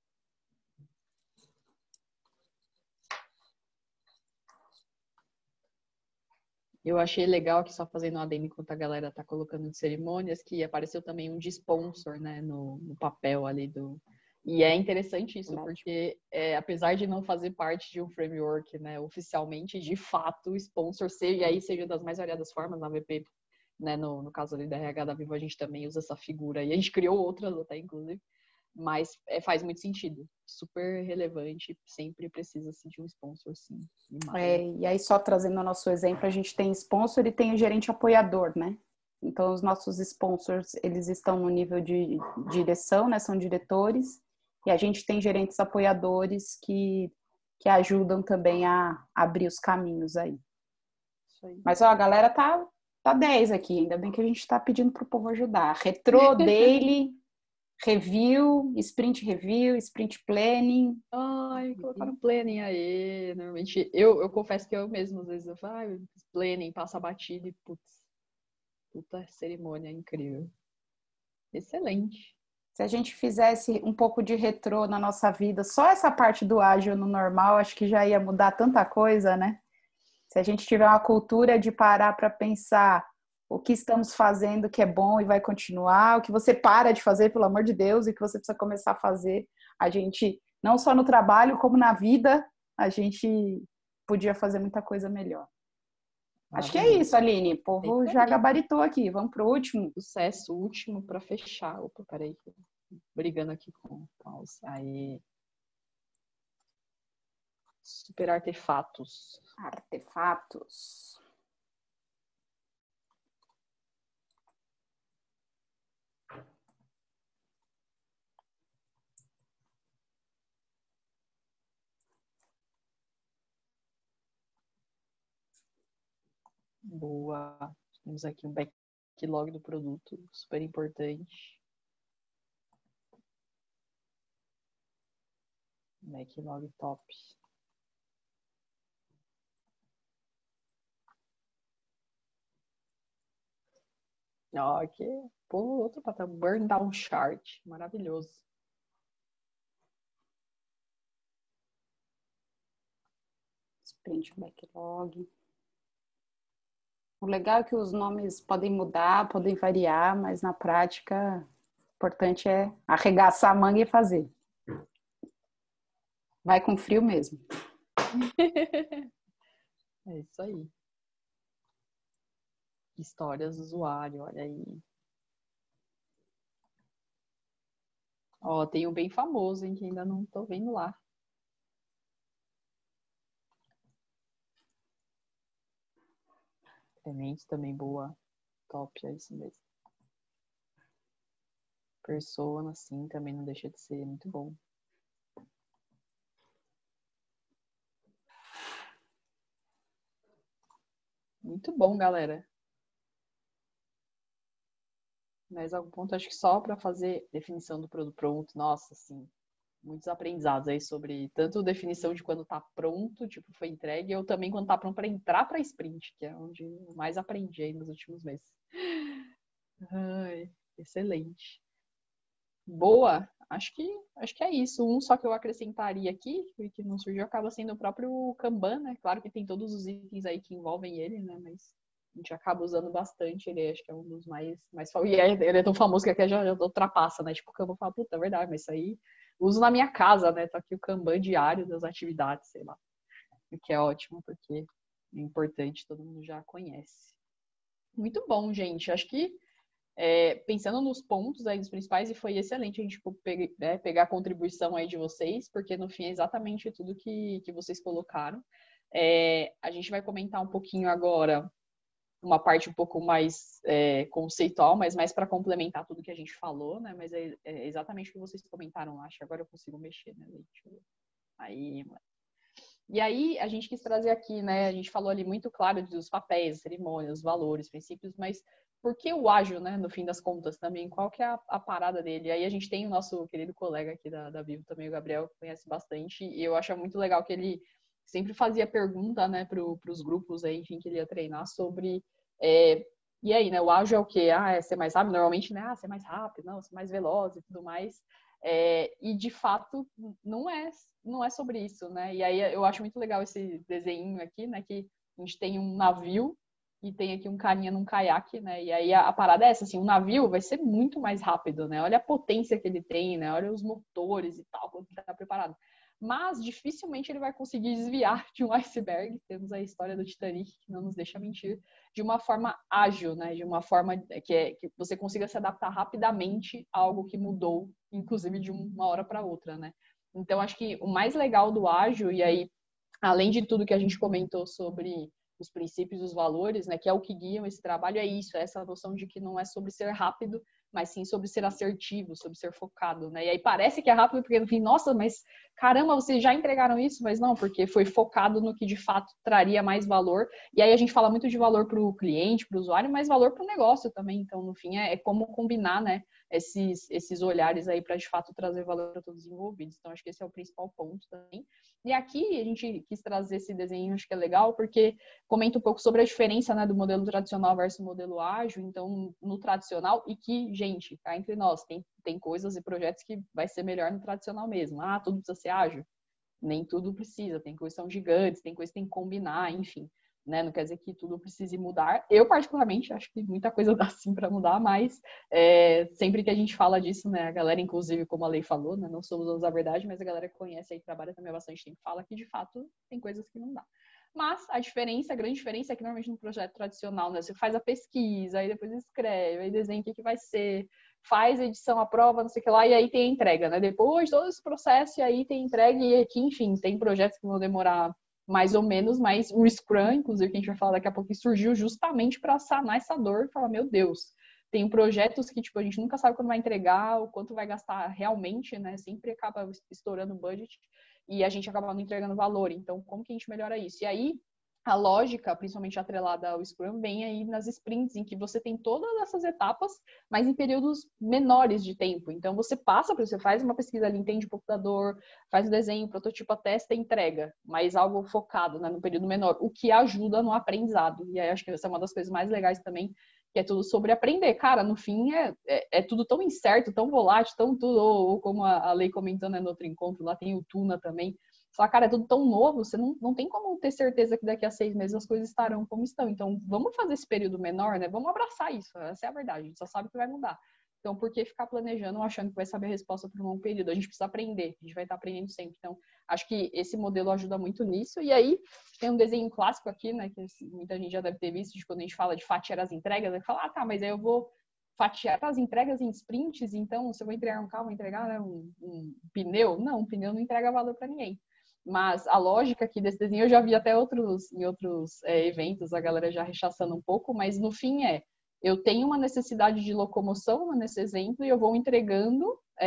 Eu achei legal aqui, só fazendo um adendo enquanto a galera tá colocando de cerimônias, que apareceu também um de sponsor, né, no papel ali do... E é interessante isso, porque apesar de não fazer parte de um framework, né, oficialmente, de fato, o sponsor seja das mais variadas formas, na VP, né, no caso ali da RH da Vivo, a gente também usa essa figura, e a gente criou outras até, inclusive, mas faz muito sentido, super relevante, sempre precisa-se de um sponsor, sim. E aí, só trazendo o nosso exemplo, a gente tem sponsor e tem o gerente apoiador, né? Então, os nossos sponsors, eles estão no nível de direção, né? São diretores, e a gente tem gerentes apoiadores que ajudam também a abrir os caminhos aí. Mas, ó, a galera tá 10 aqui, ainda bem que a gente tá pedindo pro povo ajudar. Retro, daily, review, sprint planning. Ai, colocaram planning aí. Normalmente, eu confesso que eu mesmo, às vezes, eu falo, planning, passa batida e puta cerimônia incrível. Excelente. Se a gente fizesse um pouco de retrô na nossa vida, só essa parte do ágil no normal, acho que já ia mudar tanta coisa, né? Se a gente tiver uma cultura de parar para pensar o que estamos fazendo que é bom e vai continuar, o que você para de fazer, pelo amor de Deus, e que você precisa começar a fazer, a gente, não só no trabalho, como na vida, a gente podia fazer muita coisa melhor. Acho que é isso, Aline. O povo já gabaritou aqui. Vamos para o último. Sucesso, último para fechar. Opa, peraí. Brigando aqui com os... Aí. Super artefatos. Artefatos. Boa. Temos aqui um backlog do produto, super importante. Backlog top. Ó, aqui, pô, outro patamar. Burn Down Chart. Maravilhoso. Sprint Backlog. O legal é que os nomes podem mudar, podem variar, mas na prática, o importante é arregaçar a manga e fazer. Vai com frio mesmo. É isso aí. Histórias do usuário, olha aí. Ó, tem um bem famoso, hein, que ainda não tô vendo lá. Tenente também boa. Top, é isso mesmo. Persona, sim, também não deixa de ser muito bom. Muito bom, galera. Mais algum ponto? Acho que só para fazer definição do produto pronto. Nossa, sim. Muitos aprendizados aí sobre tanto definição de quando tá pronto, tipo, foi entregue, ou também quando tá pronto para entrar para sprint, que é onde eu mais aprendi aí nos últimos meses. Ai, excelente. Boa, acho que é isso. Um só que eu acrescentaria aqui, que não surgiu, acaba sendo o próprio Kanban, né? Claro que tem todos os itens aí que envolvem ele, né? Mas a gente acaba usando bastante. Ele acho que é um dos mais e ele é tão famoso que aqui já ultrapassa, né? Tipo, o Kanban fala, puta, é verdade, mas isso aí uso na minha casa, né? Tá aqui o Kanban diário das atividades, sei lá. O que é ótimo, porque é importante, todo mundo já conhece. Muito bom, gente. Acho que pensando nos pontos aí dos principais, e foi excelente a gente pegar a contribuição aí de vocês, porque no fim é exatamente tudo que vocês colocaram. A gente vai comentar um pouquinho agora uma parte um pouco mais conceitual, mas mais para complementar tudo que a gente falou, né? Mas é exatamente o que vocês comentaram lá. Acho que agora eu consigo mexer, né? Aí, e aí, a gente quis trazer aqui, né? A gente falou ali muito claro dos papéis, cerimônias, os valores, princípios, mas por que o ágil, né? No fim das contas também, qual que é a parada dele? Aí a gente tem o nosso querido colega aqui da Vivo também, o Gabriel, que conhece bastante, e eu acho muito legal que ele sempre fazia pergunta, né, para os grupos aí, enfim, que ele ia treinar sobre. E aí, né? O ágil é o quê? Ah, é ser mais rápido? Normalmente, né? Ah, ser mais rápido, não, ser mais veloz e tudo mais. E de fato não é sobre isso, né? E aí eu acho muito legal esse desenho aqui, né? Que a gente tem um navio e tem aqui um carinha num caiaque, né? E aí a parada é essa, assim, o navio vai ser muito mais rápido, né? Olha a potência que ele tem, né? Olha os motores e tal, quando ele tá preparado. Mas dificilmente ele vai conseguir desviar de um iceberg. Temos a história do Titanic, que não nos deixa mentir, de uma forma ágil, né? De uma forma que você consiga se adaptar rapidamente a algo que mudou, inclusive de uma hora para outra, né? Então, acho que o mais legal do ágil, e aí, além de tudo que a gente comentou sobre os princípios, os valores, né, que é o que guiam esse trabalho, é isso, é essa noção de que não é sobre ser rápido, mas sim sobre ser assertivo, sobre ser focado, né? E aí parece que é rápido porque no fim, nossa, mas caramba, vocês já entregaram isso, mas não, porque foi focado no que de fato traria mais valor. E aí a gente fala muito de valor para o cliente, para o usuário, mas valor para o negócio também. Então, no fim, é como combinar, né, esses olhares aí para de fato trazer valor para todos os envolvidos. Então, acho que esse é o principal ponto também. E aqui a gente quis trazer esse desenho, acho que é legal, porque comenta um pouco sobre a diferença, né, do modelo tradicional versus o modelo ágil. Então, no tradicional, e que, gente, cá entre nós, tem coisas e projetos que vai ser melhor no tradicional mesmo. Ah, tudo precisa ser ágil? Nem tudo precisa, tem coisas que são gigantes, tem coisas que tem que combinar, enfim. Né? Não quer dizer que tudo precise mudar. Eu, particularmente, acho que muita coisa dá sim para mudar, mas sempre que a gente fala disso, né, a galera, inclusive, como a Lei falou, né, não somos donos da verdade, mas a galera que conhece aí, trabalha também há bastante tempo, fala que, de fato, tem coisas que não dá. Mas a grande diferença é que, normalmente, no projeto tradicional, né, você faz a pesquisa, aí depois escreve, aí desenha o que vai ser, faz a edição, a prova, não sei o que lá, e aí tem a entrega, né? Depois de todo esse processo, e aí tem entrega, e aqui, enfim, tem projetos que vão demorar mais ou menos, mas o Scrum, inclusive, que a gente vai falar daqui a pouco, surgiu justamente para sanar essa dor e falar, meu Deus, tem projetos que, tipo, a gente nunca sabe quando vai entregar, o quanto vai gastar realmente, né? Sempre acaba estourando o budget e a gente acaba não entregando valor. Então, como que a gente melhora isso? E aí, a lógica, principalmente atrelada ao Scrum, vem aí nas sprints, em que você tem todas essas etapas, mas em períodos menores de tempo. Então, você faz uma pesquisa ali, entende o pouco da dor, faz o desenho, prototipa, testa e entrega, mas algo focado, né, no período menor, o que ajuda no aprendizado. E aí, acho que essa é uma das coisas mais legais também, que é tudo sobre aprender. Cara, no fim é tudo tão incerto, tão volátil, tão tudo, ou como a Lei comentou, né, no outro encontro, lá tem o Tuna também. Só, cara, é tudo tão novo, você não tem como ter certeza que daqui a 6 meses as coisas estarão como estão. Então, vamos fazer esse período menor, né? Vamos abraçar isso, essa é a verdade, a gente só sabe que vai mudar. Então, por que ficar planejando, achando que vai saber a resposta por um longo período? A gente precisa aprender, a gente vai estar aprendendo sempre. Então, acho que esse modelo ajuda muito nisso. E aí, tem um desenho clássico aqui, né, que muita gente já deve ter visto, de quando a gente fala de fatiar as entregas, vai falar, tá, mas aí eu vou fatiar as entregas em sprints, então, se eu vou entregar um carro, vou entregar, né, um pneu? Não, um pneu não entrega valor para ninguém. Mas a lógica aqui desse desenho, eu já vi até em outros eventos, a galera já rechaçando um pouco, mas no fim eu tenho uma necessidade de locomoção nesse exemplo e eu vou entregando,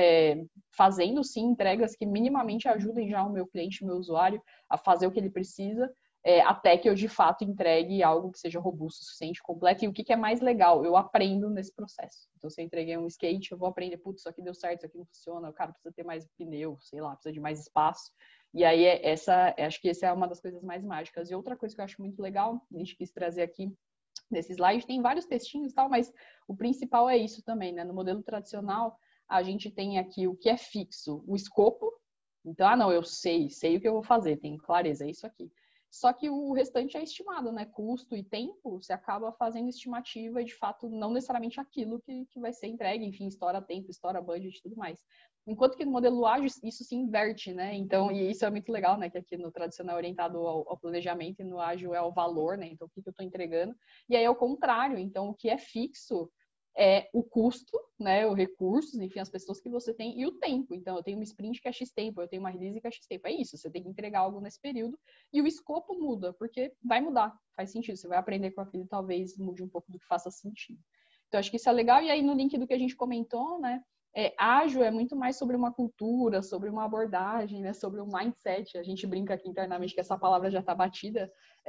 fazendo sim entregas que minimamente ajudem já o meu cliente, o meu usuário, a fazer o que ele precisa, até que eu de fato entregue algo que seja robusto, suficiente, completo. E o que é mais legal? Eu aprendo nesse processo. Então, se eu entreguei um skate, eu vou aprender, putz, isso aqui deu certo, isso aqui não funciona, o cara precisa ter mais pneu, sei lá, precisa de mais espaço. E aí, acho que essa é uma das coisas mais mágicas. E outra coisa que eu acho muito legal, a gente quis trazer aqui nesse slide, tem vários textinhos e tal, mas o principal é isso também, né? No modelo tradicional, a gente tem aqui o que é fixo, o escopo. Então, não, eu sei o que eu vou fazer, tenho clareza, é isso aqui. Só que o restante é estimado, né? Custo e tempo, você acaba fazendo estimativa e, de fato, não necessariamente aquilo que vai ser entregue. Enfim, estoura tempo, estoura budget e tudo mais. Enquanto que no modelo ágil, isso se inverte, né? Então, e isso é muito legal, né? Que aqui no tradicional é orientado ao planejamento e no ágil é ao valor, né? Então, o que eu estou entregando? E aí é o contrário. Então, o que é fixo é o custo, né, os recursos, enfim, as pessoas que você tem e o tempo. Então, eu tenho uma sprint que é X tempo, eu tenho uma release que é X tempo. É isso, você tem que entregar algo nesse período e o escopo muda, porque vai mudar, faz sentido. Você vai aprender com aquilo e talvez mude um pouco do que faça sentido. Então, acho que isso é legal. E aí, no link do que a gente comentou, né, ágil é muito mais sobre uma cultura, sobre uma abordagem, né, sobre um mindset. A gente brinca aqui internamente que essa palavra já está batida,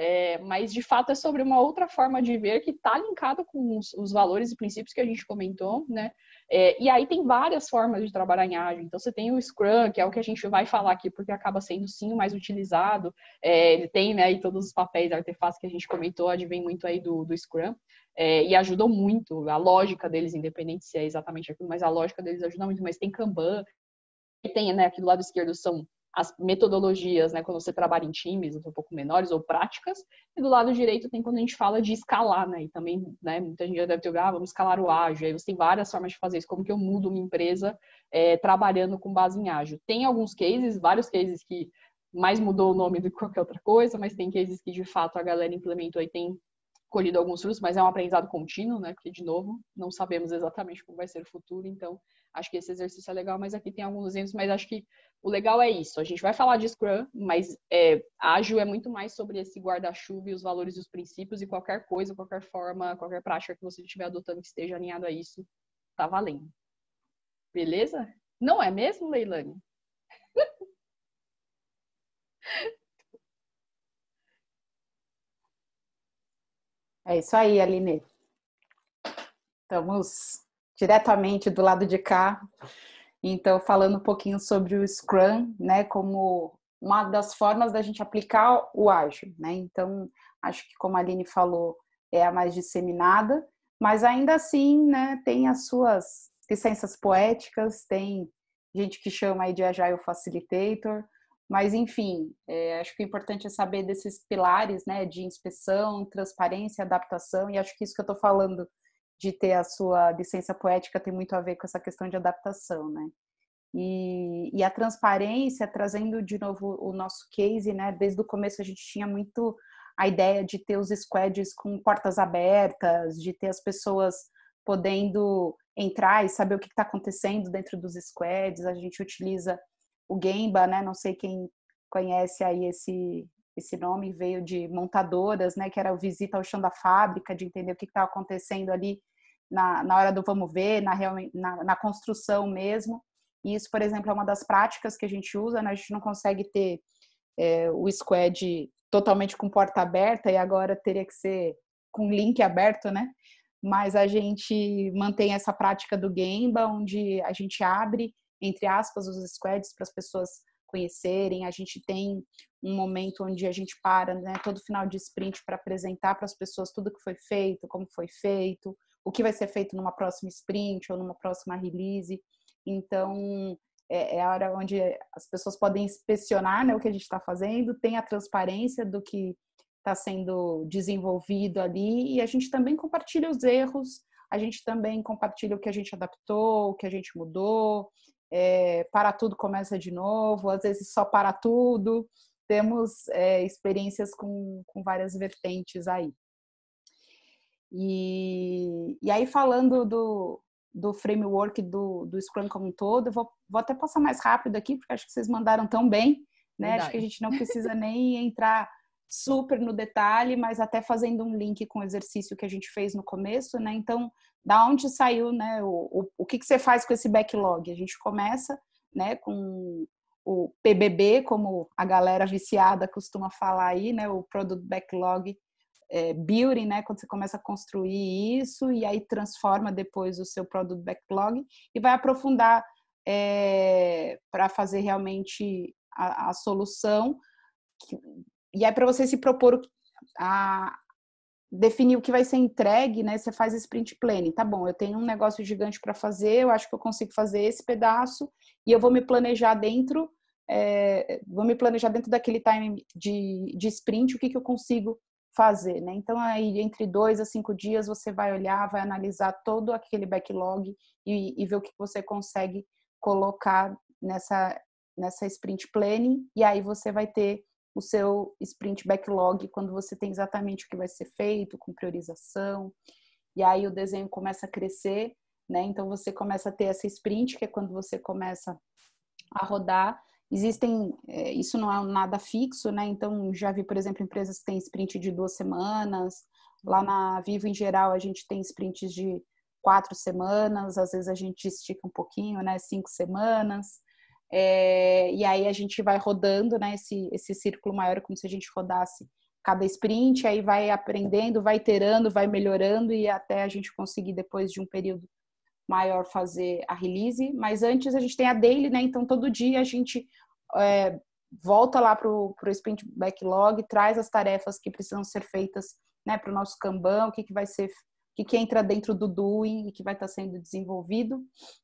mas de fato é sobre uma outra forma de ver que está linkado com os valores e princípios que a gente comentou, né? E aí tem várias formas de trabalhar em ágil. Então você tem o Scrum, que é o que a gente vai falar aqui, porque acaba sendo sim o mais utilizado. Ele tem, né, aí todos os papéis, artefatos que a gente comentou, advém muito aí do Scrum. E ajudam muito, a lógica deles, independente se é exatamente aquilo, mas a lógica deles ajuda muito. Mas tem Kanban, e tem, né, aqui do lado esquerdo são as metodologias, né, quando você trabalha em times um pouco menores ou práticas, e do lado direito tem quando a gente fala de escalar, né, e também, né, muita gente já deve ter, vamos escalar o ágil, aí você tem várias formas de fazer isso, como que eu mudo uma empresa trabalhando com base em ágil. Tem alguns cases, vários cases que mais mudou o nome do que qualquer outra coisa, mas tem cases que de fato a galera implementou e tem colhido alguns frutos, mas é um aprendizado contínuo, né, porque de novo, não sabemos exatamente como vai ser o futuro, então acho que esse exercício é legal, mas aqui tem alguns exemplos, mas acho que o legal é isso. A gente vai falar de Scrum, mas ágil é muito mais sobre esse guarda-chuva e os valores e os princípios, e qualquer coisa, qualquer forma, qualquer prática que você estiver adotando que esteja alinhado a isso, tá valendo. Beleza? Não é mesmo, Leilane? É isso aí, Aline. Estamos diretamente do lado de cá. Então, falando um pouquinho sobre o Scrum, né, como uma das formas da gente aplicar o ágil, né? Então, acho que como a Aline falou, é a mais disseminada, mas ainda assim, né, tem as suas licenças poéticas, tem gente que chama aí de Agile Facilitator, mas enfim, acho que o importante é saber desses pilares, né, de inspeção, transparência, adaptação, e acho que isso que eu estou falando de ter a sua licença poética tem muito a ver com essa questão de adaptação, né? E a transparência, trazendo de novo o nosso case, né? Desde o começo a gente tinha muito a ideia de ter os squads com portas abertas, de ter as pessoas podendo entrar e saber o que está acontecendo dentro dos squads. A gente utiliza o Gemba, né? Não sei quem conhece aí esse nome, veio de montadoras, né? Que era o visita ao chão da fábrica, de entender o que estava acontecendo ali na hora do vamos ver, na construção mesmo. E isso, por exemplo, é uma das práticas que a gente usa, né? A gente não consegue ter o squad totalmente com porta aberta e agora teria que ser com link aberto, né? Mas a gente mantém essa prática do Gemba, onde a gente abre, entre aspas, os squads para as pessoas conhecerem. A gente tem um momento onde a gente para, né, todo final de sprint para apresentar para as pessoas tudo que foi feito, como foi feito, o que vai ser feito numa próxima sprint ou numa próxima release. Então, é a hora onde as pessoas podem inspecionar, né, o que a gente está fazendo, tem a transparência do que está sendo desenvolvido ali, e a gente também compartilha os erros, a gente também compartilha o que a gente adaptou, o que a gente mudou, para tudo começa de novo, às vezes só para tudo. Temos experiências com várias vertentes aí. E aí, falando do framework do Scrum como um todo, eu vou até passar mais rápido aqui, porque acho que vocês mandaram tão bem, né? Verdade. Acho que a gente não precisa nem entrar super no detalhe, mas até fazendo um link com o exercício que a gente fez no começo, né? Então, da onde saiu, né? O que você faz com esse backlog? A gente começa, né, com o PBB, como a galera viciada costuma falar aí, né? O Product Backlog Building, né? Quando você começa a construir isso e aí transforma depois o seu Product Backlog e vai aprofundar para fazer realmente a solução. E aí, para você se propor a definir o que vai ser entregue, né? Você faz sprint planning. Tá bom, eu tenho um negócio gigante para fazer, eu acho que eu consigo fazer esse pedaço e eu vou me planejar dentro daquele time de sprint, o que eu consigo fazer, né? Então, aí, entre 2 a 5 dias, você vai olhar, vai analisar todo aquele backlog e ver o que você consegue colocar nessa sprint planning, e aí você vai ter o seu sprint backlog quando você tem exatamente o que vai ser feito, com priorização, e aí o desenho começa a crescer, né? Então, você começa a ter essa sprint, que é quando você começa a rodar. Existem, isso não é nada fixo, né? Então, já vi, por exemplo, empresas que têm sprint de 2 semanas. Lá na Vivo, em geral, a gente tem sprints de 4 semanas. Às vezes a gente estica um pouquinho, né? 5 semanas. E aí a gente vai rodando, né? Esse círculo maior, como se a gente rodasse cada sprint. Aí vai aprendendo, vai iterando, vai melhorando e até a gente conseguir, depois de um período maior, fazer a release, mas antes a gente tem a daily, né? Então todo dia a gente volta lá para o sprint backlog, traz as tarefas que precisam ser feitas, né, para o nosso Kanban, o que vai ser, o que entra dentro do doing e que vai estar sendo desenvolvido.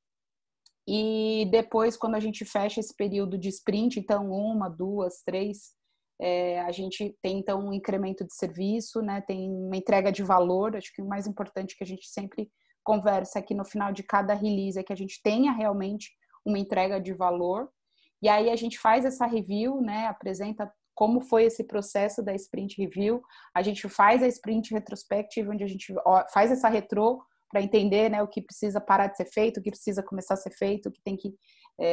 E depois, quando a gente fecha esse período de sprint, então 1, 2, 3, a gente tem então um incremento de serviço, né? Tem uma entrega de valor. Acho que o mais importante que a gente sempre conversa aqui no final de cada release é que a gente tenha realmente uma entrega de valor. E aí a gente faz essa review, né? Apresenta como foi esse processo da sprint review. A gente faz a sprint retrospective, onde a gente faz essa retrô para entender, né, o que precisa parar de ser feito, o que precisa começar a ser feito, o que tem que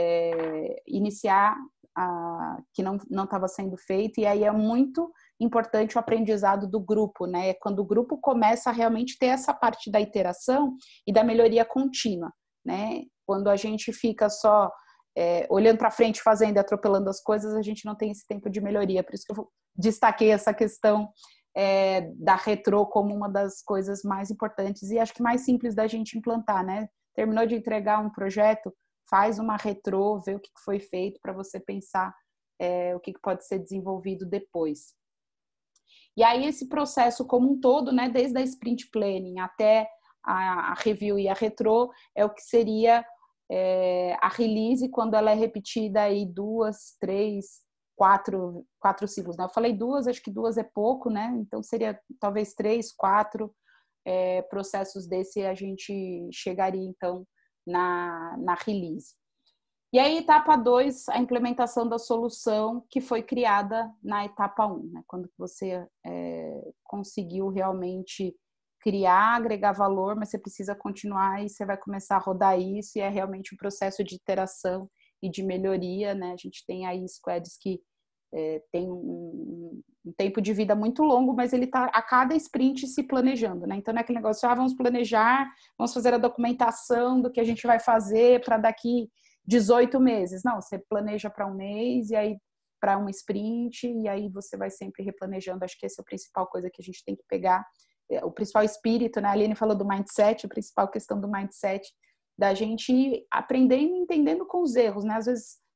iniciar, que não estava sendo feito. E aí é muito importante o aprendizado do grupo, né? Quando o grupo começa a realmente ter essa parte da iteração e da melhoria contínua, né? Quando a gente fica só olhando para frente, fazendo e atropelando as coisas, a gente não tem esse tempo de melhoria. Por isso que eu destaquei essa questão da retrô como uma das coisas mais importantes e acho que mais simples da gente implantar, né? Terminou de entregar um projeto, faz uma retrô, vê o que foi feito para você pensar o que pode ser desenvolvido depois. E aí esse processo como um todo, né, desde a sprint planning até a review e a retrô, é o que seria a release, quando ela é repetida aí 2, 3, 4 ciclos, né? Eu falei 2, acho que 2 é pouco, né? Então seria talvez 3, 4 processos desse a gente chegaria então na release. E aí, etapa 2, a implementação da solução que foi criada na etapa 1, né? Quando você conseguiu realmente criar, agregar valor, mas você precisa continuar e você vai começar a rodar isso, e é realmente um processo de iteração e de melhoria, né? A gente tem aí squads que tem um tempo de vida muito longo, mas ele está a cada sprint se planejando, né? Então não é aquele negócio, vamos planejar, vamos fazer a documentação do que a gente vai fazer para daqui 18 meses. Não, você planeja para um mês e aí para um sprint, e aí você vai sempre replanejando. Acho que essa é a principal coisa que a gente tem que pegar, o principal espírito, né? A Aline falou do mindset, a principal questão do mindset, da gente ir aprendendo e entendendo com os erros, né? Às vezes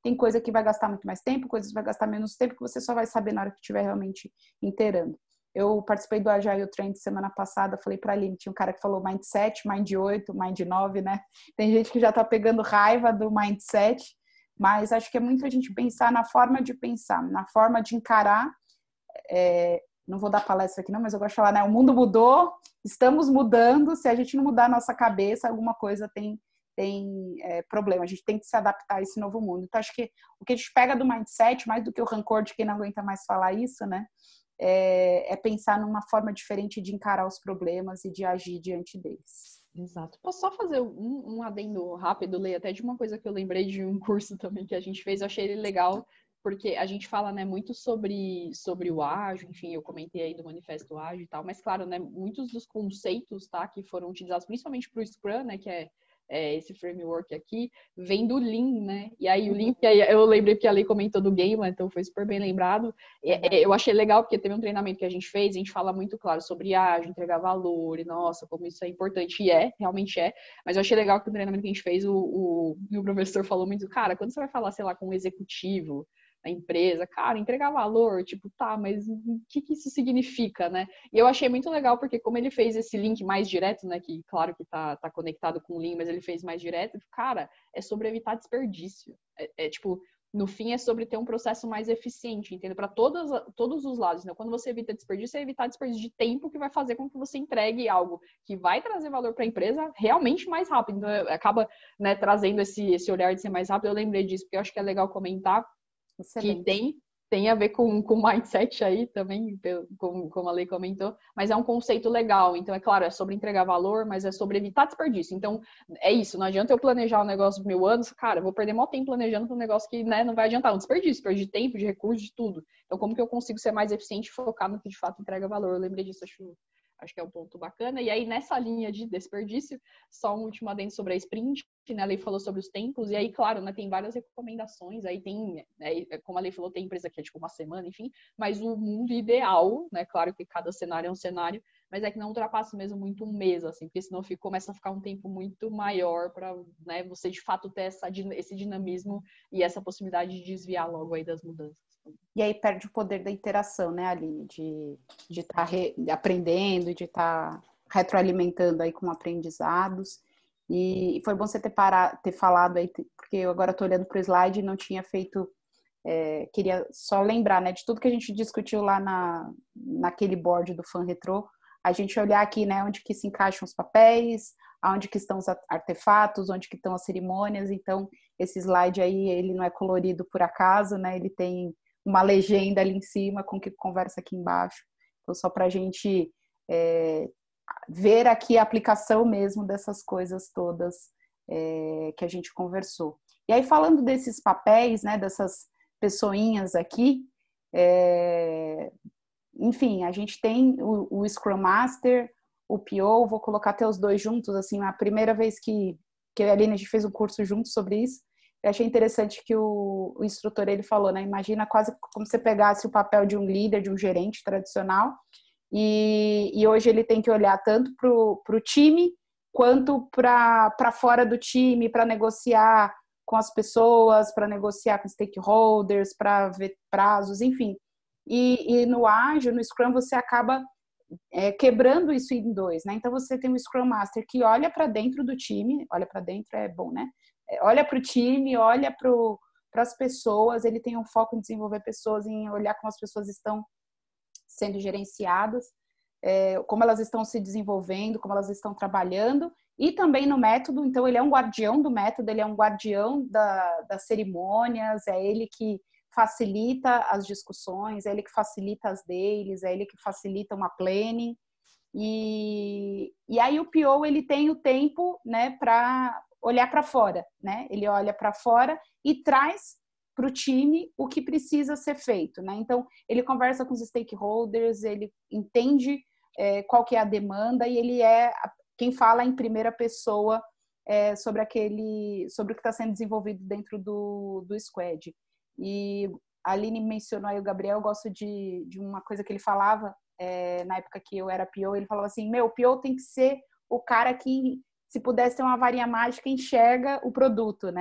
tem coisa que vai gastar muito mais tempo, coisas que vai gastar menos tempo, que você só vai saber na hora que estiver realmente inteirando. Eu participei do Agile Trend semana passada, falei para a Aline, tinha um cara que falou Mindset, Mind 8, Mind 9, né? Tem gente que já está pegando raiva do Mindset, mas acho que é muito a gente pensar na forma de pensar, na forma de encarar. Não vou dar palestra aqui não, mas eu gosto de falar, né? O mundo mudou, estamos mudando, se a gente não mudar a nossa cabeça, alguma coisa tem problema, a gente tem que se adaptar a esse novo mundo. Então, acho que o que a gente pega do Mindset, mais do que o rancor de quem não aguenta mais falar isso, né? É pensar numa forma diferente de encarar os problemas e de agir diante deles. Exato. Posso só fazer um adendo rápido, Lê, até de uma coisa que eu lembrei de um curso também que a gente fez, eu achei ele legal, porque a gente fala, né, muito sobre o ágil, enfim, eu comentei aí do manifesto ágil e tal, mas claro, né, muitos dos conceitos, tá, que foram utilizados principalmente para o Scrum, né, que é esse framework aqui, vem do Lean, né? E aí o Lean, que aí eu lembrei porque a Lei comentou do Game, então foi super bem lembrado. Eu achei legal porque teve um treinamento que a gente fez, a gente fala muito, claro, sobre ágil, entregar valor, e nossa, como isso é importante, e realmente é, mas eu achei legal que o treinamento que a gente fez, o professor falou muito, cara, quando você vai falar, sei lá, com um executivo, a empresa, cara, entregar valor, tipo, tá, mas o que isso significa, né? E eu achei muito legal, porque como ele fez esse link mais direto, né, que claro que tá conectado com o Lean, mas ele fez mais direto, cara, é sobre evitar desperdício. Tipo, no fim é sobre ter um processo mais eficiente, entendeu? Para todos os lados, né? Quando você evita desperdício, é evitar desperdício de tempo que vai fazer com que você entregue algo que vai trazer valor para a empresa realmente mais rápido. Então, acaba, né, trazendo esse olhar de ser mais rápido. Eu lembrei disso, porque eu acho que é legal comentar. Excelente. Que tem a ver com mindset aí também, como a Lei comentou, mas é um conceito legal. Então, é claro, é sobre entregar valor, mas é sobre evitar desperdício. Então, é isso, não adianta eu planejar um negócio 1000 anos, cara, eu vou perder maior tempo planejando para um negócio que, né, não vai adiantar, um desperdício, perder de tempo, de recursos, de tudo. Então, como que eu consigo ser mais eficiente e focar no que de fato entrega valor? Eu lembrei disso, acho que é um ponto bacana. E aí, nessa linha de desperdício, só um último adendo sobre a sprint, né? A Lei falou sobre os tempos, e aí, claro, né, tem várias recomendações, aí tem, né, como a Lei falou, tem empresa que é tipo uma semana, enfim, mas o mundo ideal, né, claro que cada cenário é um cenário, mas é que não ultrapasse mesmo muito um mês, assim, porque senão começa a ficar um tempo muito maior para, né, você de fato ter esse dinamismo e essa possibilidade de desviar logo aí das mudanças. E aí perde o poder da interação, né, Aline? De estar aprendendo, de estar retroalimentando aí com aprendizados. E foi bom você ter falado aí, porque eu agora estou olhando para o slide e não tinha feito... queria só lembrar, né, de tudo que a gente discutiu lá naquele board do Fan Retro, a gente olhar aqui, né, onde que se encaixam os papéis, onde que estão os artefatos, onde que estão as cerimônias. Então, esse slide aí, ele não é colorido por acaso, né, ele tem uma legenda ali em cima com que conversa aqui embaixo. Então, só para a gente ver aqui a aplicação mesmo dessas coisas todas que a gente conversou. E aí, falando desses papéis, né, dessas pessoinhas aqui, enfim, a gente tem o Scrum Master, o PO, vou colocar até os dois juntos, assim, a primeira vez que eu e a Aline, a gente fez um curso juntos sobre isso, eu achei interessante que o instrutor, ele falou, né, imagina quase como se você pegasse o papel de um líder, de um gerente tradicional, e hoje ele tem que olhar tanto para o time, quanto para fora do time, para negociar com as pessoas, para negociar com stakeholders, para ver prazos, enfim. E no Ágil, no Scrum, você acaba quebrando isso em dois, né? Então, você tem um Scrum Master que olha para dentro do time, olha para dentro é bom, né? Olha para o time, olha para as pessoas, ele tem um foco em desenvolver pessoas, em olhar como as pessoas estão sendo gerenciadas, como elas estão se desenvolvendo, como elas estão trabalhando, e também no método. Então, ele é um guardião do método, ele é um guardião das cerimônias, é ele que facilita as discussões, é ele que facilita as dailies, é ele que facilita uma planning. E aí o PO, ele tem o tempo, né, para olhar para fora, né? Ele olha para fora e traz para o time o que precisa ser feito, né? Então, ele conversa com os stakeholders, ele entende qual que é a demanda, e ele é quem fala em primeira pessoa sobre o que está sendo desenvolvido dentro do squad. E a Aline mencionou aí o Gabriel, eu gosto de uma coisa que ele falava na época que eu era PO, ele falava assim, o PO tem que ser o cara que, se pudesse ter uma varinha mágica, enxerga o produto, né?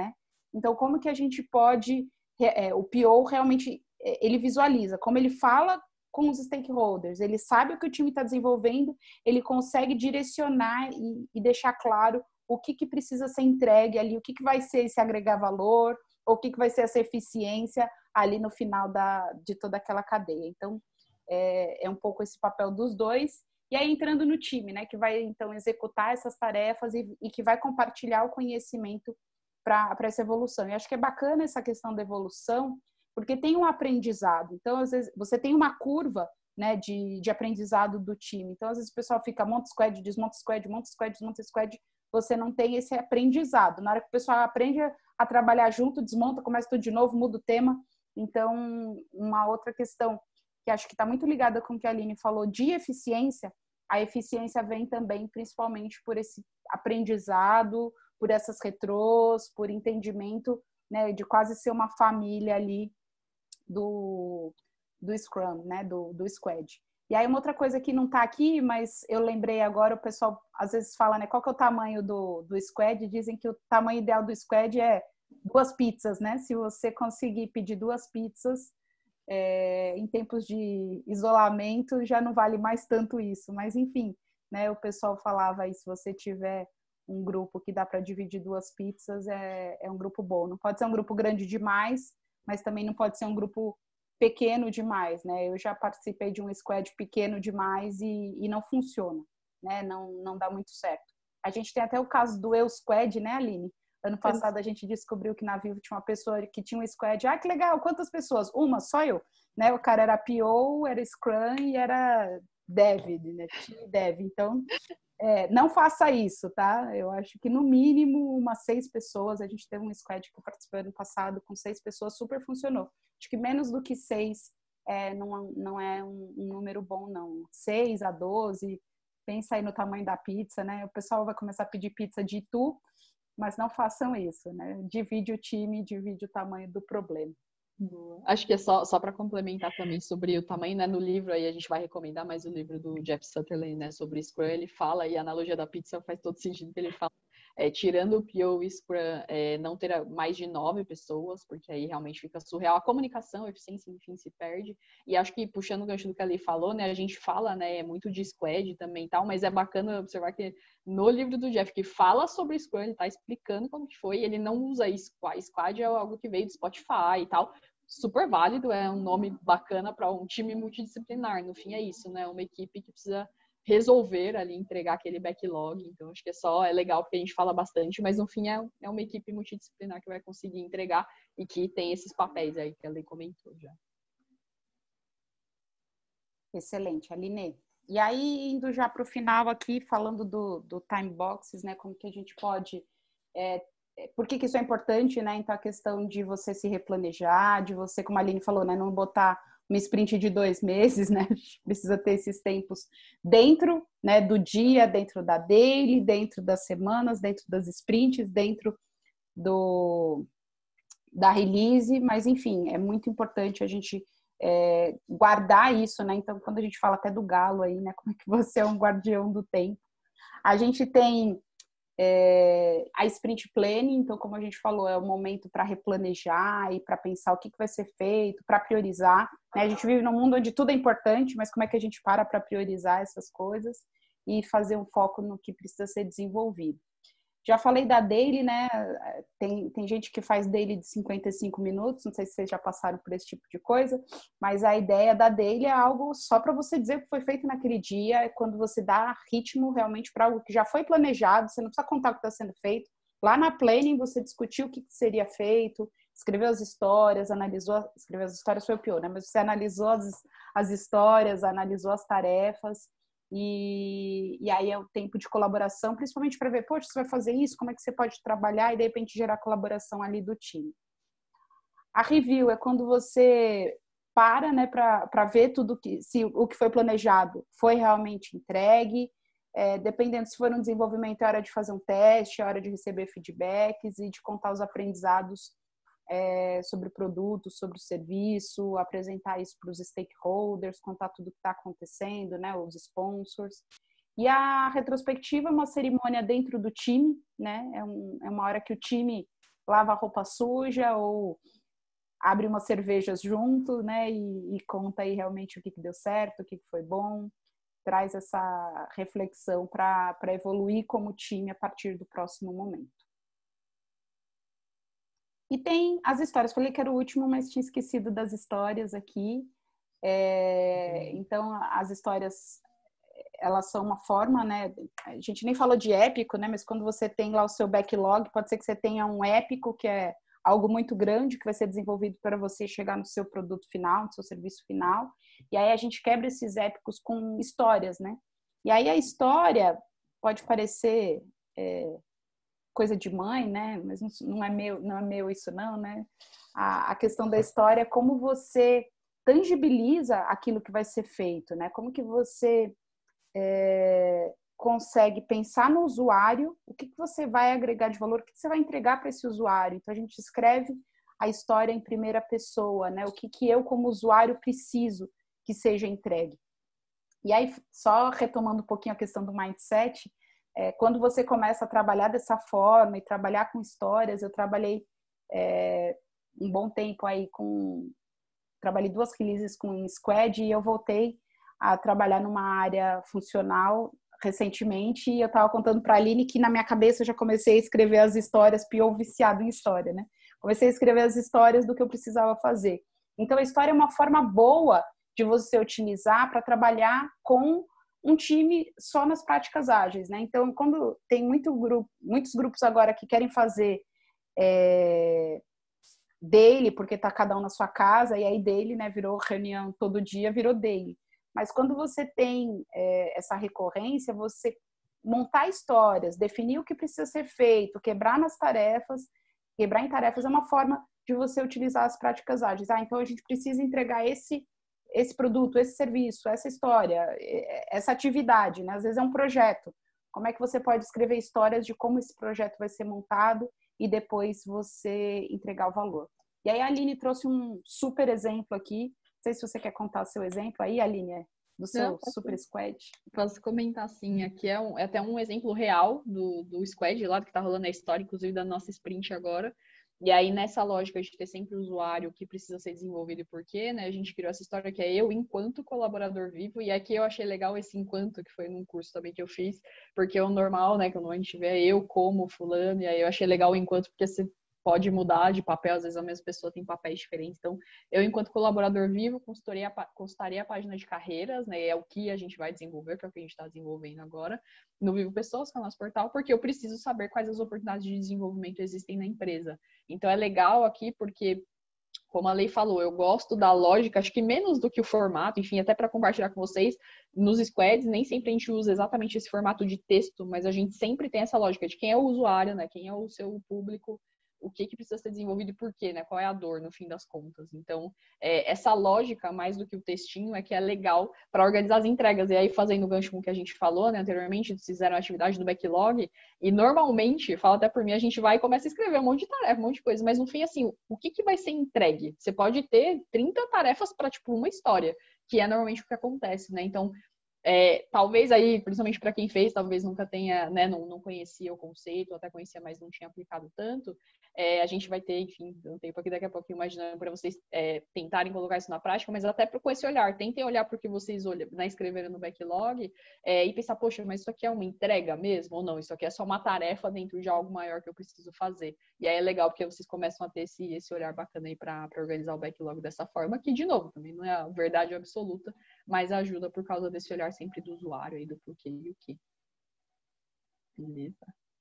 Então, como que a gente pode... o PO realmente, ele visualiza, como ele fala com os stakeholders, ele sabe o que o time está desenvolvendo, ele consegue direcionar e deixar claro o que precisa ser entregue ali, o que vai ser esse agregar valor, ou o que vai ser essa eficiência ali no final de toda aquela cadeia. Então, é um pouco esse papel dos dois. E aí, entrando no time, né, que vai, então, executar essas tarefas e que vai compartilhar o conhecimento para essa evolução. E acho que é bacana essa questão da evolução, porque tem um aprendizado. Então, às vezes, você tem uma curva, né, de aprendizado do time. Então, às vezes, o pessoal fica monta squad, desmonta squad, monta squad, desmonta squad. Você não tem esse aprendizado. Na hora que o pessoal aprende a trabalhar junto, desmonta, começa tudo de novo, muda o tema. Então, uma outra questão que acho que está muito ligada com o que a Aline falou de eficiência, a eficiência vem também, principalmente, por esse aprendizado, por essas retrôs, por entendimento, né, de quase ser uma família ali do Scrum, né, do Squad. E aí uma outra coisa que não está aqui, mas eu lembrei agora, o pessoal às vezes fala, né, qual que é o tamanho do Squad? Dizem que o tamanho ideal do Squad é 2 pizzas, né? Se você conseguir pedir 2 pizzas, em tempos de isolamento, já não vale mais tanto isso. Mas enfim, né, o pessoal falava aí, se você tiver um grupo que dá para dividir 2 pizzas, é um grupo bom. Não pode ser um grupo grande demais, mas também não pode ser um grupo pequeno demais, né? Eu já participei de um squad pequeno demais e não funciona, né? Não dá muito certo. A gente tem até o caso do Eu Squad, né, Aline? Ano passado a gente descobriu que na Vivo tinha uma pessoa que tinha um squad. Ah, que legal! Quantas pessoas? Uma, só eu. Né? O cara era PO, era Scrum e era Dev, né? Dev. Então, não faça isso, tá? Eu acho que no mínimo umas 6 pessoas. A gente teve um squad que eu participei ano passado com 6 pessoas, super funcionou. Acho que menos do que 6 não é um número bom, não. 6 a 12, pensa aí no tamanho da pizza, né? O pessoal vai começar a pedir pizza de Itu, mas não façam isso, né? Divide o time, divide o tamanho do problema. Acho que é só para complementar também sobre o tamanho, né? No livro aí a gente vai recomendar mais o livro do Jeff Sutherland, né? Sobre Scrum, ele fala, e a analogia da pizza faz todo sentido, que ele fala, tirando o PO e Scrum, não ter mais de 9 pessoas, porque aí realmente fica surreal. A comunicação, a eficiência, enfim, se perde. E acho que, puxando o gancho do que a Lei falou, né? A gente fala, né? Muito de squad também e tal, mas é bacana observar que no livro do Jeff, que fala sobre Scrum, ele tá explicando como que foi, ele não usa squad. Squad é algo que veio do Spotify e tal. Super válido, é um nome bacana para um time multidisciplinar. No fim é isso, né? Uma equipe que precisa resolver ali, entregar aquele backlog. Então, acho que é legal porque a gente fala bastante, mas no fim é uma equipe multidisciplinar que vai conseguir entregar e que tem esses papéis aí que a Lei comentou já. Excelente, Aline. E aí, indo já para o final aqui, falando do time boxes, né? Como que a gente pode... por que isso é importante, né? Então, a questão de você se replanejar, de você, como a Aline falou, né? Não botar uma sprint de 2 meses, né? A gente precisa ter esses tempos dentro, né, do dia, dentro da daily, dentro das semanas, dentro das sprints, dentro da release, mas enfim, é muito importante a gente guardar isso, né? Então, quando a gente fala até do galo aí, né? Como é que você é um guardião do tempo? A gente tem a sprint planning, então, como a gente falou, é o momento para replanejar e para pensar o que vai ser feito, para priorizar, né? A gente vive num mundo onde tudo é importante, mas como é que a gente para priorizar essas coisas e fazer um foco no que precisa ser desenvolvido? Já falei da daily, né? Tem gente que faz daily de 55 minutos, não sei se vocês já passaram por esse tipo de coisa, mas a ideia da daily é algo só para você dizer o que foi feito naquele dia, é quando você dá ritmo realmente para algo que já foi planejado, você não precisa contar o que está sendo feito. Lá na planning você discutiu o que seria feito, escreveu as histórias, escreveu as histórias foi o pior, né? Mas você analisou as histórias, analisou as tarefas, e aí é o tempo de colaboração, principalmente para ver, poxa, você vai fazer isso, como é que você pode trabalhar e de repente gerar colaboração ali do time. A review é quando você para, né, para ver se o que foi planejado foi realmente entregue, dependendo se for um desenvolvimento, é hora de fazer um teste, é hora de receber feedbacks e de contar os aprendizados sobre o produto, sobre o serviço, apresentar isso para os stakeholders, contar tudo o que está acontecendo, né, os sponsors. E a retrospectiva é uma cerimônia dentro do time, né, é uma hora que o time lava a roupa suja ou abre umas cervejas junto, né? E conta aí realmente o que deu certo, o que foi bom. Traz essa reflexão para evoluir como time a partir do próximo momento. E tem as histórias. Falei que era o último, mas tinha esquecido das histórias aqui. Então, as histórias, elas são uma forma, né? A gente nem falou de épico, né? Mas quando você tem lá o seu backlog, pode ser que você tenha um épico, que é algo muito grande, que vai ser desenvolvido para você chegar no seu produto final, no seu serviço final. E aí a gente quebra esses épicos com histórias, né? E aí a história pode parecer coisa de mãe, né? Mas não é meu isso não, né? A questão da história é como você tangibiliza aquilo que vai ser feito, né? Como que você consegue pensar no usuário, o que você vai agregar de valor, o que você vai entregar para esse usuário. Então, a gente escreve a história em primeira pessoa, né? O que eu, como usuário, preciso que seja entregue. E aí, só retomando um pouquinho a questão do mindset, quando você começa a trabalhar dessa forma e trabalhar com histórias, eu trabalhei um bom tempo aí trabalhei 2 releases com Squad e eu voltei a trabalhar numa área funcional recentemente, e eu estava contando para a Aline que na minha cabeça eu já comecei a escrever as histórias, pior viciado em história, né? Comecei a escrever as histórias do que eu precisava fazer. Então, a história é uma forma boa de você utilizar para trabalhar com um time só nas práticas ágeis, né? Então, quando tem muitos grupos agora que querem fazer daily, porque está cada um na sua casa, e aí daily, né, virou reunião todo dia, virou daily. Mas quando você tem essa recorrência, você montar histórias, definir o que precisa ser feito, quebrar em tarefas é uma forma de você utilizar as práticas ágeis. Então a gente precisa entregar esse produto, esse serviço, essa história, essa atividade, né? Às vezes é um projeto. Como é que você pode escrever histórias de como esse projeto vai ser montado e depois você entregar o valor? E aí a Aline trouxe um super exemplo aqui. Não sei se você quer contar o seu exemplo aí, Aline, do seu Super Squad. Posso comentar sim, aqui é até um exemplo real do Squad lá, que tá rolando a história, inclusive da nossa sprint agora. E aí, nessa lógica de ter sempre o usuário que precisa ser desenvolvido e por quê, né? A gente criou essa história que é eu enquanto colaborador vivo, e aqui eu achei legal esse enquanto, que foi num curso também que eu fiz, porque o normal, né, que a gente vê é eu como fulano, e aí eu achei legal o enquanto, porque você pode mudar de papel, às vezes a mesma pessoa tem papéis diferentes. Então, eu, enquanto colaborador vivo, consultaria a página de carreiras, né? É o que a gente vai desenvolver, que é o que a gente está desenvolvendo agora, no Vivo Pessoas, que é o nosso portal, porque eu preciso saber quais as oportunidades de desenvolvimento existem na empresa. Então, é legal aqui porque, como a Lei falou, eu gosto da lógica, acho que menos do que o formato, enfim, até para compartilhar com vocês, nos squads, nem sempre a gente usa exatamente esse formato de texto, mas a gente sempre tem essa lógica de quem é o usuário, né? Quem é o seu público, o que precisa ser desenvolvido e por quê, né? Qual é a dor, no fim das contas. Então, essa lógica, mais do que o textinho, é que é legal para organizar as entregas. E aí, fazendo o gancho com o que a gente falou, né, anteriormente, eles fizeram a atividade do backlog, e normalmente, fala até por mim, a gente vai e começa a escrever um monte de tarefa, um monte de coisa, mas no fim, assim, o que vai ser entregue? Você pode ter 30 tarefas para, tipo, uma história, que é normalmente o que acontece, né? Então, talvez aí, principalmente para quem fez, talvez nunca tenha, né, não conhecia o conceito, até conhecia, mas não tinha aplicado tanto, a gente vai ter, enfim, um tempo aqui daqui a pouquinho imaginando para vocês tentarem colocar isso na prática, mas até com esse olhar, tentem olhar para o que vocês né, escreveram no backlog e pensar, poxa, mas isso aqui é uma entrega mesmo ou não? Isso aqui é só uma tarefa dentro de algo maior que eu preciso fazer. E aí é legal porque vocês começam a ter esse olhar bacana aí para organizar o backlog dessa forma, que, de novo, também não é a verdade absoluta, mas ajuda por causa desse olhar sempre do usuário aí, do porquê e o que. Beleza.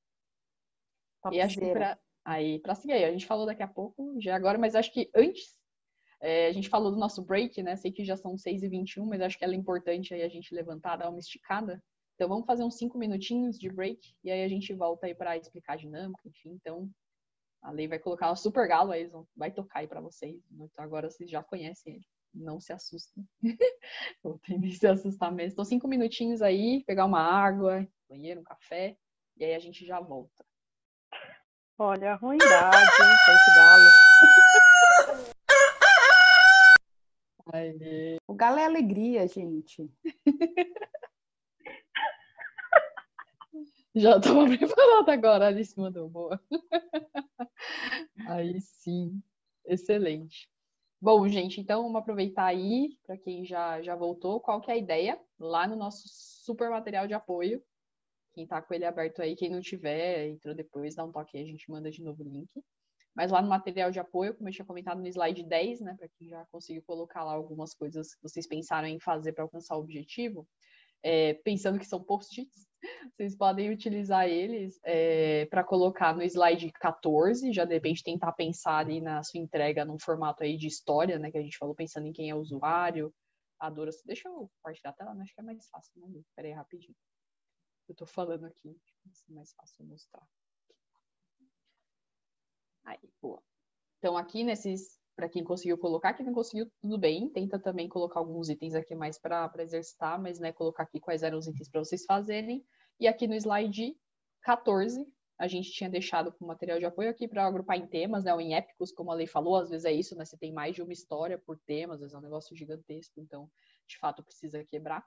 E acho que para seguir aí, a gente falou daqui a pouco, já agora, mas acho que antes, a gente falou do nosso break, né? Sei que já são 6h21, mas acho que ela é importante aí a gente levantar, dar uma esticada. Então vamos fazer uns 5 minutinhos de break, e aí a gente volta aí para explicar a dinâmica, enfim. Então, a Lei vai colocar o Super Galo, aí vai tocar aí para vocês. Então agora vocês já conhecem ele. Não se assustem. Vou tender a se assustar mesmo. Então, 5 minutinhos aí, pegar uma água, banheiro, um café, e aí a gente já volta. Olha a ruindade, hein, esse galo. Aí. O galo é alegria, gente. Já tô preparada agora, Alice mandou boa. Aí sim, excelente. Bom, gente, então vamos aproveitar aí, para quem já voltou, qual que é a ideia? Lá no nosso super material de apoio, quem tá com ele aberto aí, quem não tiver, entrou depois, dá um toque aí, a gente manda de novo o link. Mas lá no material de apoio, como eu tinha comentado no slide 10, né, para quem já conseguiu colocar lá algumas coisas que vocês pensaram em fazer para alcançar o objetivo, pensando que são post-its, vocês podem utilizar eles para colocar no slide 14, já de repente tentar pensar ali na sua entrega num formato aí de história, né, que a gente falou, pensando em quem é o usuário, a dura. Deixa eu compartilhar a tela, acho que é mais fácil, né? Espera aí rapidinho. Eu tô falando aqui, vai ser mais fácil mostrar. Aí, boa. Então, aqui para quem conseguiu colocar, quem não conseguiu, tudo bem. Tenta também colocar alguns itens aqui mais para exercitar, mas né, colocar aqui quais eram os itens para vocês fazerem. E aqui no slide 14, a gente tinha deixado com material de apoio aqui para agrupar em temas, né, ou em épicos, como a Lei falou, às vezes é isso, né? Você tem mais de uma história por tema, às vezes é um negócio gigantesco, então, de fato, precisa quebrar.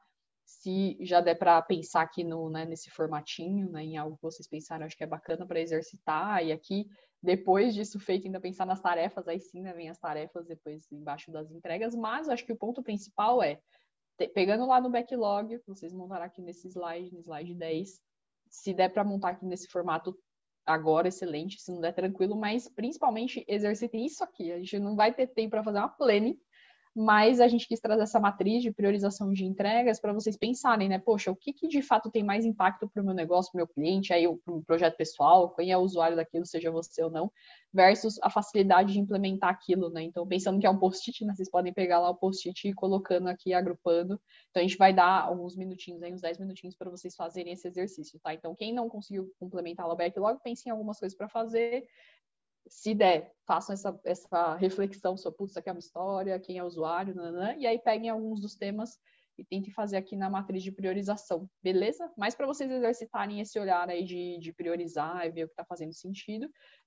Se já der para pensar aqui nesse formatinho, né, em algo que vocês pensaram, acho que é bacana para exercitar. E aqui, depois disso feito, ainda pensar nas tarefas, aí sim, né, vem as tarefas depois embaixo das entregas. Mas acho que o ponto principal pegando lá no backlog, vocês montaram aqui nesse slide, no slide 10, se der para montar aqui nesse formato agora, excelente, se não der, tranquilo, mas principalmente exercitem isso aqui. A gente não vai ter tempo para fazer uma planning, mas a gente quis trazer essa matriz de priorização de entregas para vocês pensarem, né? Poxa, o que de fato tem mais impacto para o meu negócio, para o meu cliente, aí para o projeto pessoal, quem é o usuário daquilo, seja você ou não, versus a facilidade de implementar aquilo, né? Então, pensando que é um post-it, né? Vocês podem pegar lá o post-it e ir colocando aqui, agrupando. Então, a gente vai dar alguns minutinhos, aí, uns 10 minutinhos para vocês fazerem esse exercício, tá? Então, quem não conseguiu complementar o backlog, pense em algumas coisas para fazer. Se der, façam essa reflexão sobre, putz, isso aqui é uma história, quem é o usuário, nananã, e aí peguem alguns dos temas e tentem fazer aqui na matriz de priorização, beleza? Mas para vocês exercitarem esse olhar aí de priorizar e ver o que está fazendo sentido,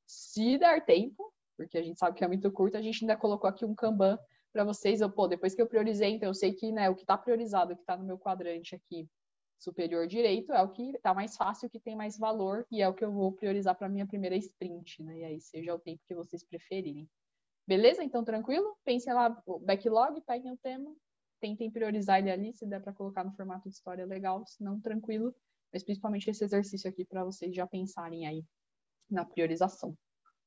se der tempo, porque a gente sabe que é muito curto, a gente ainda colocou aqui um Kanban para vocês, depois que eu priorizei, então eu sei que, né, o que está priorizado, o que está no meu quadrante aqui, superior direito, é o que está mais fácil, o que tem mais valor, e é o que eu vou priorizar para a minha primeira sprint, né? E aí seja o tempo que vocês preferirem. Beleza? Então, tranquilo? Pensem lá o backlog, peguem o tema, tentem priorizar ele ali, se der para colocar no formato de história, legal, se não, tranquilo. Mas principalmente esse exercício aqui para vocês já pensarem aí na priorização.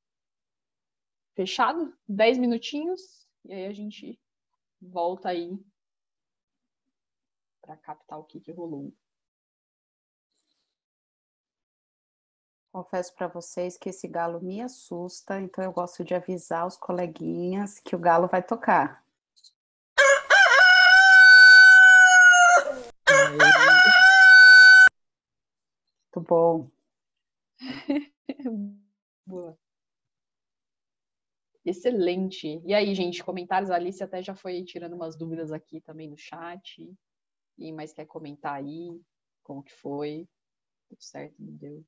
Fechado? 10 minutinhos, e aí a gente volta aí para captar o que rolou. Confesso para vocês que esse galo me assusta, então eu gosto de avisar os coleguinhas que o galo vai tocar. Muito bom. Boa. Excelente. E aí, gente, comentários? A Alice até já foi tirando umas dúvidas aqui também no chat. E mais quer comentar aí? Como que foi? Tudo certo, não deu?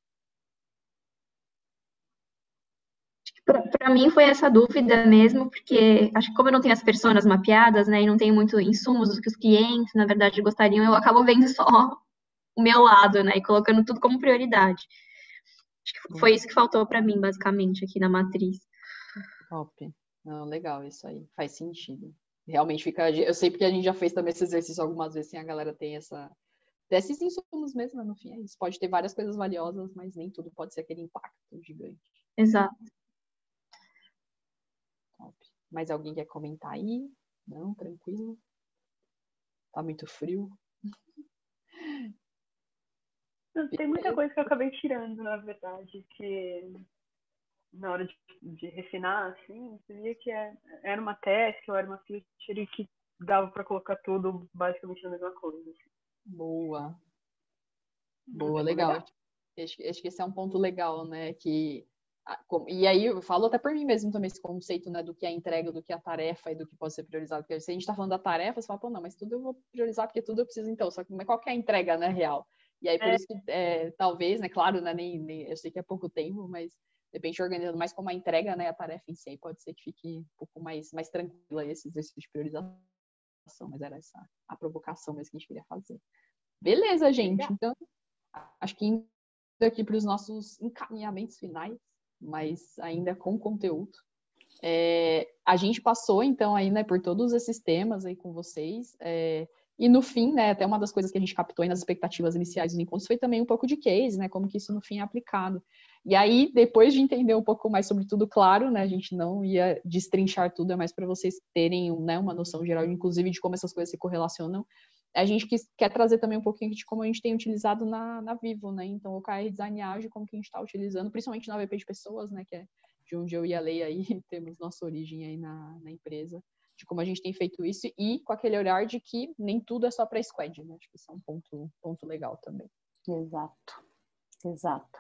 Para mim foi essa dúvida mesmo, porque acho que como eu não tenho as personas mapeadas, né, e não tenho muito insumos do que os clientes, na verdade, gostariam, eu acabo vendo só o meu lado, né, e colocando tudo como prioridade. Acho que foi isso que faltou para mim, basicamente, aqui na matriz. Top. Não, legal, isso aí. Faz sentido. Realmente fica... Eu sei porque a gente já fez também esse exercício algumas vezes, assim, a galera tem desses insumos mesmo, né, no fim. Isso pode ter várias coisas valiosas, mas nem tudo pode ser aquele impacto gigante. Exato. Top. Mais alguém quer comentar aí? Não? Tranquilo? Tá muito frio? Tem muita coisa que eu acabei tirando, na verdade, que na hora de refinar, assim, você via que era uma task ou era uma feature que dava para colocar tudo basicamente na mesma coisa. Assim. Boa. Boa, legal. Acho que esse é um ponto legal, né? E aí eu falo até por mim mesmo também esse conceito, né, do que é a entrega, do que é a tarefa e do que pode ser priorizado. Porque se a gente tá falando da tarefa, você fala, pô, não, mas tudo eu vou priorizar porque tudo eu preciso então. Só que qual que é a entrega, né, real? E aí por isso que talvez, né, claro, né, eu sei que é pouco tempo, mas de repente organizando mais como a entrega, né, a tarefa em si, pode ser que fique um pouco mais tranquila esse exercício de priorização. Mas era essa a provocação mesmo que a gente queria fazer. Beleza, gente. Então, acho que indo aqui para os nossos encaminhamentos finais, mas ainda com conteúdo. A gente passou, então, aí, né, por todos esses temas aí com vocês, e no fim, né, até uma das coisas que a gente captou aí nas expectativas iniciais dos encontros foi também um pouco de case, né, como que isso no fim é aplicado. E aí, depois de entender um pouco mais sobre tudo, claro, né, a gente não ia destrinchar tudo, é mais para vocês terem, né, uma noção geral, inclusive, de como essas coisas se correlacionam. A gente quer trazer também um pouquinho de como a gente tem utilizado na Vivo, né, então o KR Design Ágil, como que a gente está utilizando, principalmente na VP de pessoas, né, que é de onde eu e a Lei aí temos nossa origem aí na empresa, de como a gente tem feito isso e com aquele olhar de que nem tudo é só para squad, né? Acho que isso é um ponto legal também. Exato.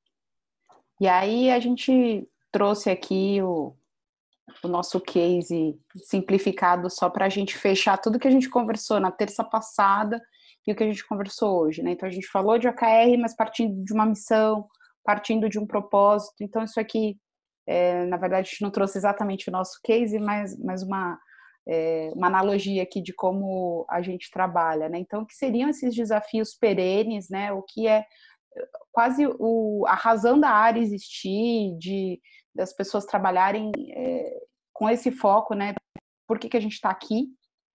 E aí a gente trouxe aqui o nosso case simplificado só para a gente fechar tudo que a gente conversou na terça passada e o que a gente conversou hoje, né? Então a gente falou de OKR, mas partindo de uma missão, partindo de um propósito. Então isso aqui, na verdade, a gente não trouxe exatamente o nosso case, mas uma analogia aqui de como a gente trabalha, né? Então, o que seriam esses desafios perenes, né? O que é quase a razão da área existir, das pessoas trabalharem com esse foco, né? Por que a gente está aqui?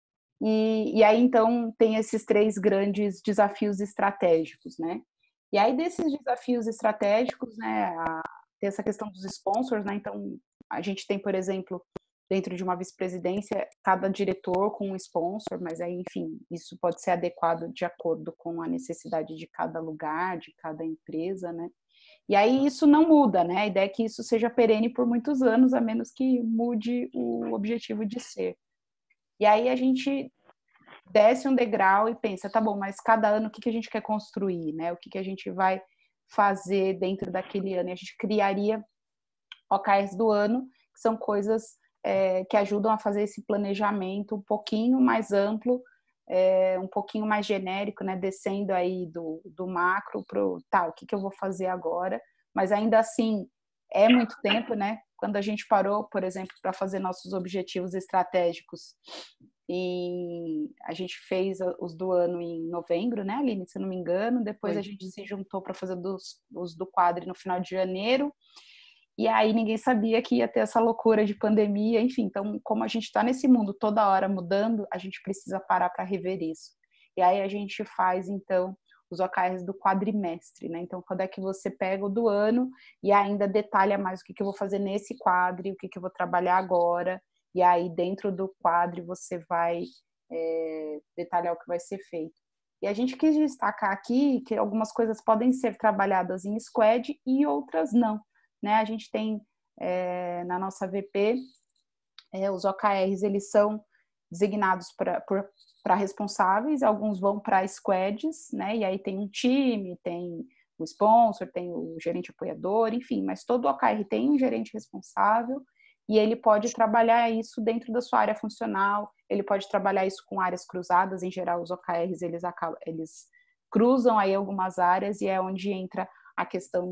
E aí, então, tem esses 3 grandes desafios estratégicos, né? E aí, desses desafios estratégicos, né? Tem essa questão dos sponsors, né? Então, a gente tem, por exemplo, dentro de uma vice-presidência, cada diretor com um sponsor, mas aí, enfim, isso pode ser adequado de acordo com a necessidade de cada lugar, de cada empresa, né? E aí isso não muda, né? A ideia é que isso seja perene por muitos anos, a menos que mude o objetivo de ser. E aí a gente desce um degrau e pensa, tá bom, mas cada ano o que a gente quer construir, né? O que a gente vai fazer dentro daquele ano? E a gente criaria OKRs do ano, que são coisas que ajudam a fazer esse planejamento um pouquinho mais amplo, um pouquinho mais genérico, né, descendo aí do macro para o o que eu vou fazer agora, mas ainda assim é muito tempo, né? Quando a gente parou, por exemplo, para fazer nossos objetivos estratégicos, e a gente fez os do ano em novembro, né, Aline, se eu não me engano, depois a gente se juntou para fazer os do quadro no final de janeiro. E aí ninguém sabia que ia ter essa loucura de pandemia, enfim. Então, como a gente está nesse mundo toda hora mudando, a gente precisa parar para rever isso. E aí a gente faz, então, os OKRs do quadrimestre, né? Então, quando é que você pega o do ano e ainda detalha mais o que eu vou fazer nesse quadro, o que eu vou trabalhar agora. E aí, dentro do quadro, você vai detalhar o que vai ser feito. E a gente quis destacar aqui que algumas coisas podem ser trabalhadas em squad e outras não. Né? A gente tem na nossa VP os OKRs, eles são designados para responsáveis, alguns vão para squads, né? E aí tem um time, tem o sponsor, tem o gerente apoiador, enfim, mas todo OKR tem um gerente responsável e ele pode trabalhar isso dentro da sua área funcional, ele pode trabalhar isso com áreas cruzadas, em geral os OKRs eles cruzam aí algumas áreas e é onde entra a questão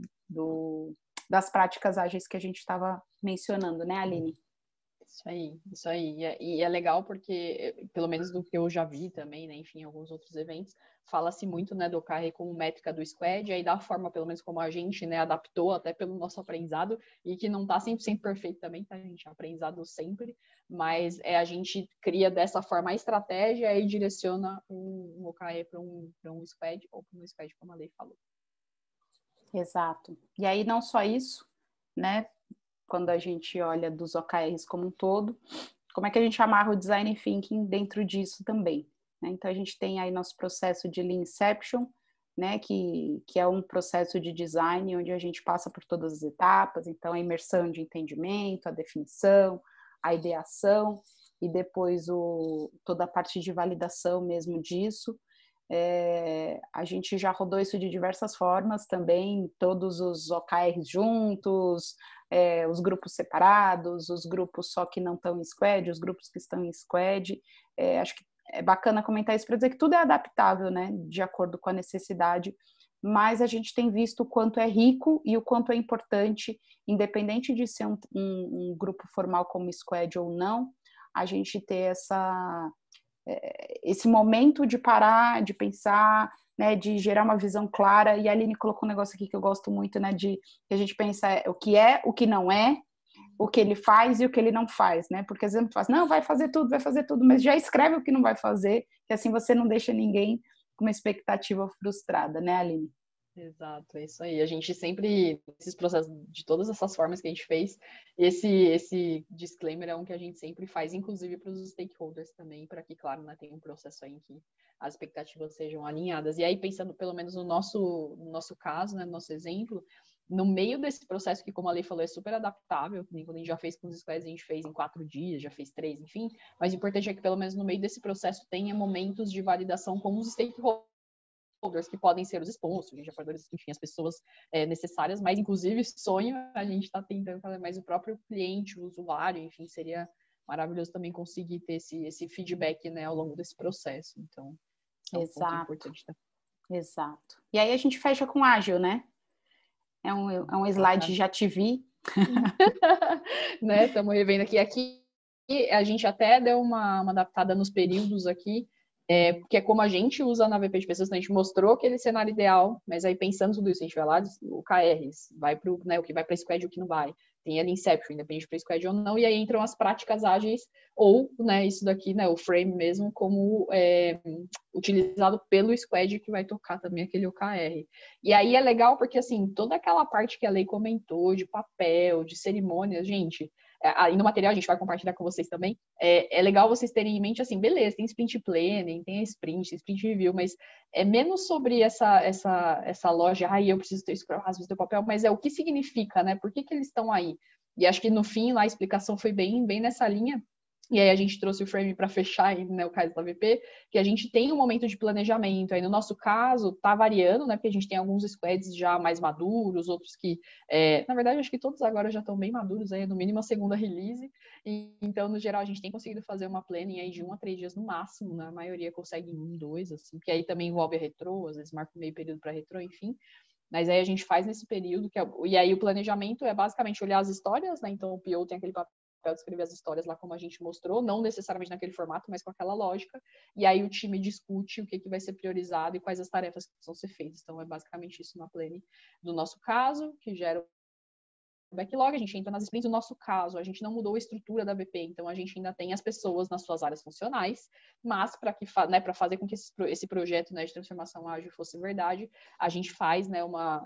das práticas ágeis que a gente estava mencionando, né, Aline? Isso aí. E é legal porque, pelo menos do que eu já vi também, né, enfim, em alguns outros eventos, fala-se muito, né, do OKR como métrica do squad, e aí da forma, pelo menos como a gente, né, adaptou até pelo nosso aprendizado, e que não está 100% perfeito também, tá, a gente é aprendizado sempre, mas a gente cria dessa forma a estratégia e direciona um OKR para um squad, ou para um squad, como a Lei falou. Exato. E aí não só isso, né? Quando a gente olha dos OKRs como um todo, como é que a gente amarra o design thinking dentro disso também? Né? Então a gente tem aí nosso processo de Lean Inception, né? Que é um processo de design onde a gente passa por todas as etapas, então a imersão de entendimento, a definição, a ideação e depois toda a parte de validação mesmo disso. A gente já rodou isso de diversas formas também, todos os OKRs juntos, os grupos separados, os grupos só que não estão em squad, os grupos que estão em squad. Acho que é bacana comentar isso para dizer que tudo é adaptável, né, de acordo com a necessidade, mas a gente tem visto o quanto é rico e o quanto é importante, independente de ser um grupo formal como squad ou não, a gente ter esse momento de parar, de pensar, né, de gerar uma visão clara. E a Aline colocou um negócio aqui que eu gosto muito, né, de que a gente pensa o que não é, o que ele faz e o que ele não faz, né? Porque às vezes a gente fala assim, não, vai fazer tudo, mas já escreve o que não vai fazer, que assim você não deixa ninguém com uma expectativa frustrada, né, Aline? Exato, é isso aí. A gente sempre, esses processos, de todas essas formas que a gente fez, esse disclaimer é um que a gente sempre faz, inclusive para os stakeholders também, para que, claro, né, tenha um processo aí em que as expectativas sejam alinhadas. E aí, pensando pelo menos no nosso caso, né, no nosso exemplo, no meio desse processo, que como a Lei falou, é super adaptável, quando a gente já fez com os squads, a gente fez em 4 dias, já fez 3, enfim, mas o importante é que pelo menos no meio desse processo tenha momentos de validação com os stakeholders, que podem ser os sponsors, os apoiadores, enfim, as pessoas necessárias, mas inclusive sonho, a gente está tentando fazer mais o próprio cliente, o usuário, enfim, seria maravilhoso também conseguir ter esse feedback, né, ao longo desse processo. Então, é um ponto importante também. Exato. E aí a gente fecha com ágil, né? É um slide já te vi. Né, estamos revendo aqui a gente até deu uma adaptada nos períodos aqui, porque é como a gente usa na VP de pessoas, a gente mostrou aquele cenário ideal, mas aí pensando tudo isso, a gente vai lá, o KRs, vai pro, né, o que vai para squad e o que não vai. Tem ali Inception, independente para squad ou não, e aí entram as práticas ágeis, ou, né, isso daqui, né, o frame mesmo, como utilizado pelo squad que vai tocar também aquele OKR. E aí é legal porque, assim, toda aquela parte que a Lei comentou, de papel, de cerimônias, gente, aí no material a gente vai compartilhar com vocês também, é legal vocês terem em mente, assim, beleza, tem sprint planning, tem sprint review, mas é menos sobre essa loja, eu preciso ter scrum, preciso ter papel, mas é o que significa, né, por que eles estão aí? E acho que no fim lá a explicação foi bem nessa linha. E aí a gente trouxe o frame para fechar, né, o caso da VP, que a gente tem um momento de planejamento. Aí no nosso caso, tá variando, né, porque a gente tem alguns squads já mais maduros, outros que, na verdade, acho que todos agora já estão bem maduros, aí no mínimo a segunda release. E, então, no geral, a gente tem conseguido fazer uma planning aí de 1 a 3 dias no máximo, né? A maioria consegue 1, 2, assim, que aí também envolve a retrô, às vezes marca meio período para retrô, enfim. Mas aí a gente faz nesse período, e aí o planejamento é basicamente olhar as histórias, né? Então o PO tem aquele papel de escrever as histórias lá como a gente mostrou, não necessariamente naquele formato, mas com aquela lógica, e aí o time discute o que vai ser priorizado e quais as tarefas que precisam ser feitas. Então é basicamente isso na planning do nosso caso, que gera backlog, a gente entra nas sprints. No nosso caso, a gente não mudou a estrutura da VP, então a gente ainda tem as pessoas nas suas áreas funcionais, mas para fazer com que esse projeto, né, de transformação ágil fosse verdade, a gente faz, né, uma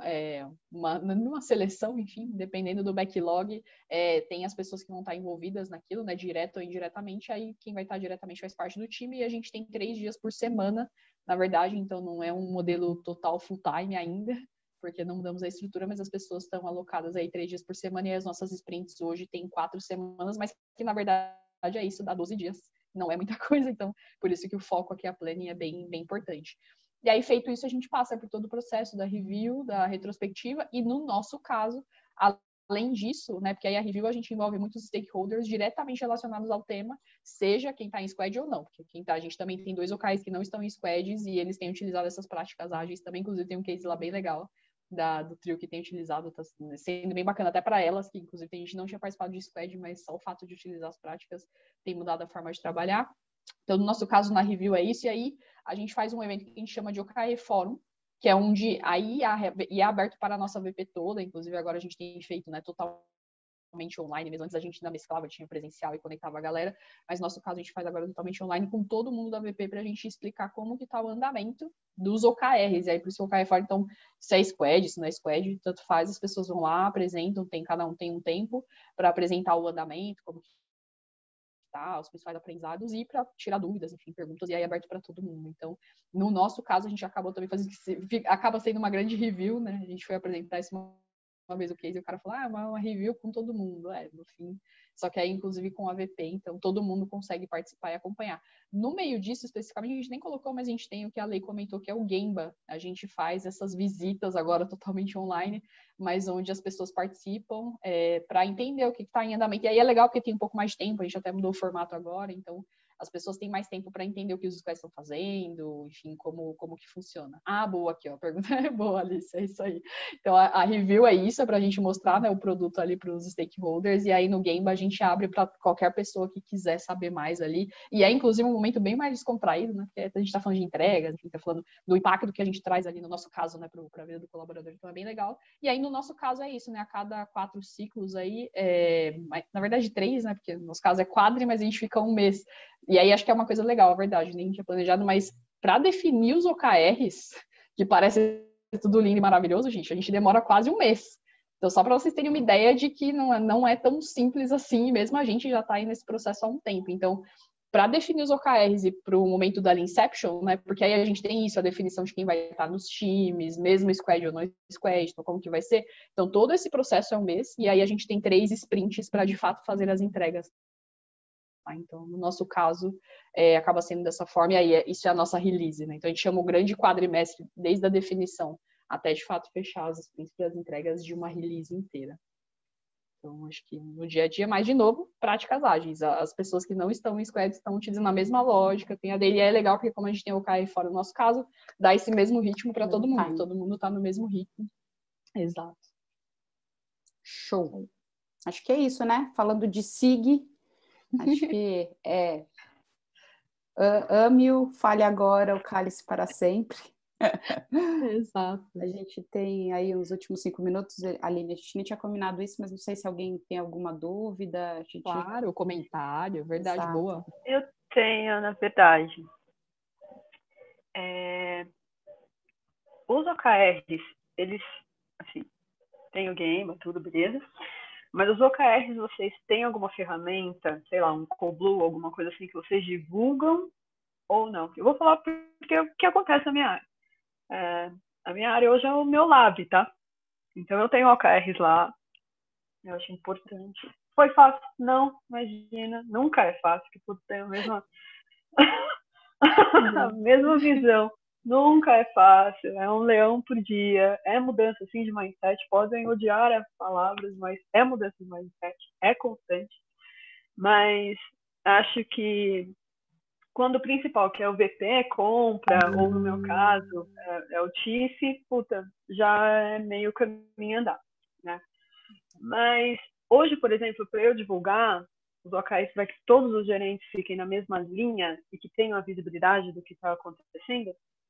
seleção, enfim, dependendo do backlog, tem as pessoas que vão estar envolvidas naquilo, né, direto ou indiretamente, aí quem vai estar diretamente faz parte do time, e a gente tem 3 dias por semana, na verdade, então não é um modelo total full-time ainda, porque não mudamos a estrutura, mas as pessoas estão alocadas aí 3 dias por semana, e as nossas sprints hoje têm 4 semanas, mas que na verdade é isso, dá 12 dias, não é muita coisa, então por isso que o foco aqui, a planning, é bem importante. E aí, feito isso, a gente passa por todo o processo da review, da retrospectiva, e no nosso caso, além disso, né, porque aí a review a gente envolve muitos stakeholders diretamente relacionados ao tema, seja quem está em squad ou não, porque a gente também tem 2 OKs que não estão em squads, e eles têm utilizado essas práticas ágeis também, inclusive tem um case lá bem legal, do trio que tem utilizado, tá sendo bem bacana até para elas, que inclusive a gente não tinha participado de squad, mas só o fato de utilizar as práticas tem mudado a forma de trabalhar. Então, no nosso caso, na review é isso, e aí a gente faz um evento que a gente chama de OKR Forum, que é onde aí é aberto para a nossa VP toda, inclusive agora a gente tem feito, né, totalmente online, mesmo antes a gente ainda mesclava, tinha presencial e conectava a galera, mas no nosso caso a gente faz agora totalmente online com todo mundo da VP para a gente explicar como que está o andamento dos OKRs, e aí por isso o OKR fora, então, se é squad, se não é squad, tanto faz, as pessoas vão lá, apresentam, cada um tem um tempo para apresentar o andamento, como que tá, os principais aprendizados, e para tirar dúvidas, enfim, perguntas, e aí é aberto para todo mundo. Então, no nosso caso, a gente acabou também fazendo, acaba sendo uma grande review, né, a gente foi apresentar isso uma vez o case, e o cara falou, uma review com todo mundo, no fim, só que aí, inclusive, com a VP, então todo mundo consegue participar e acompanhar. No meio disso, especificamente, a gente nem colocou, mas a gente tem o que a Lei comentou, que é o Gemba. A gente faz essas visitas agora totalmente online, mas onde as pessoas participam para entender o que está em andamento. E aí é legal porque tem um pouco mais de tempo, a gente até mudou o formato agora, então as pessoas têm mais tempo para entender o que os squads estão fazendo, enfim, como que funciona. Ah, boa, aqui, ó, a pergunta é boa, Alice, é isso aí. Então, a review é isso, é para a gente mostrar, né, o produto ali para os stakeholders, e aí no Gemba a gente abre para qualquer pessoa que quiser saber mais ali, e é inclusive um momento bem mais descontraído, né, porque a gente está falando de entregas, a gente está falando do impacto que a gente traz ali no nosso caso, né, para a vida do colaborador, então é bem legal. E aí no nosso caso é isso, né, a cada 4 ciclos aí, na verdade 3, né, porque no nosso caso é quadri, mas a gente fica um mês. E aí acho que é uma coisa legal, a verdade, nem tinha planejado, mas para definir os OKRs, que parece tudo lindo e maravilhoso, gente, a gente demora quase um mês. Então, só para vocês terem uma ideia de que não é tão simples assim, mesmo a gente já está aí nesse processo há um tempo. Então, para definir os OKRs e para o momento da Inception, né, porque aí a gente tem isso, a definição de quem vai estar nos times, mesmo squad ou não squad, então como que vai ser. Então, todo esse processo é um mês, e aí a gente tem 3 sprints para, de fato, fazer as entregas. Então, no nosso caso, acaba sendo dessa forma, e aí isso é a nossa release, né? Então, a gente chama o grande quadrimestre, desde a definição até, de fato, fechar as sprints para as entregas de uma release inteira. Então, acho que no dia a dia, mas, de novo, práticas ágeis. As pessoas que não estão em squad estão utilizando a mesma lógica, tem a dele, é legal, porque como a gente tem o OKR fora do nosso caso, dá esse mesmo ritmo para todo mundo está no mesmo ritmo. Exato. Show. Acho que é isso, né? Falando de SIG, acho que ame-o, fale agora, o cálice para sempre. Exato. A gente tem aí os últimos 5 minutos, Aline, a gente nem tinha combinado isso, mas não sei se alguém tem alguma dúvida. Claro, comentário, verdade. Exato. Boa. Eu tenho, na verdade. Os OKRs, eles, assim, tem o Gemba, tudo, beleza. Mas os OKRs, vocês têm alguma ferramenta, sei lá, um Coblue, alguma coisa assim, que vocês divulgam ou não? Eu vou falar porque o que acontece na minha área. A minha área hoje é o meu lab, tá? Então eu tenho OKRs lá, eu acho importante. Foi fácil? Não, imagina, nunca é fácil, que tudo tem a mesma visão. Nunca é fácil, é um leão por dia, é mudança assim de mindset, podem odiar as palavras, mas é mudança de mindset, é constante. Mas acho que quando o principal, que é o VP, compra, ou no meu caso, é o TIF, puta, já é meio caminho andar, né? Mas hoje, por exemplo, para eu divulgar os OKRs para que todos os gerentes fiquem na mesma linha e que tenham a visibilidade do que está acontecendo,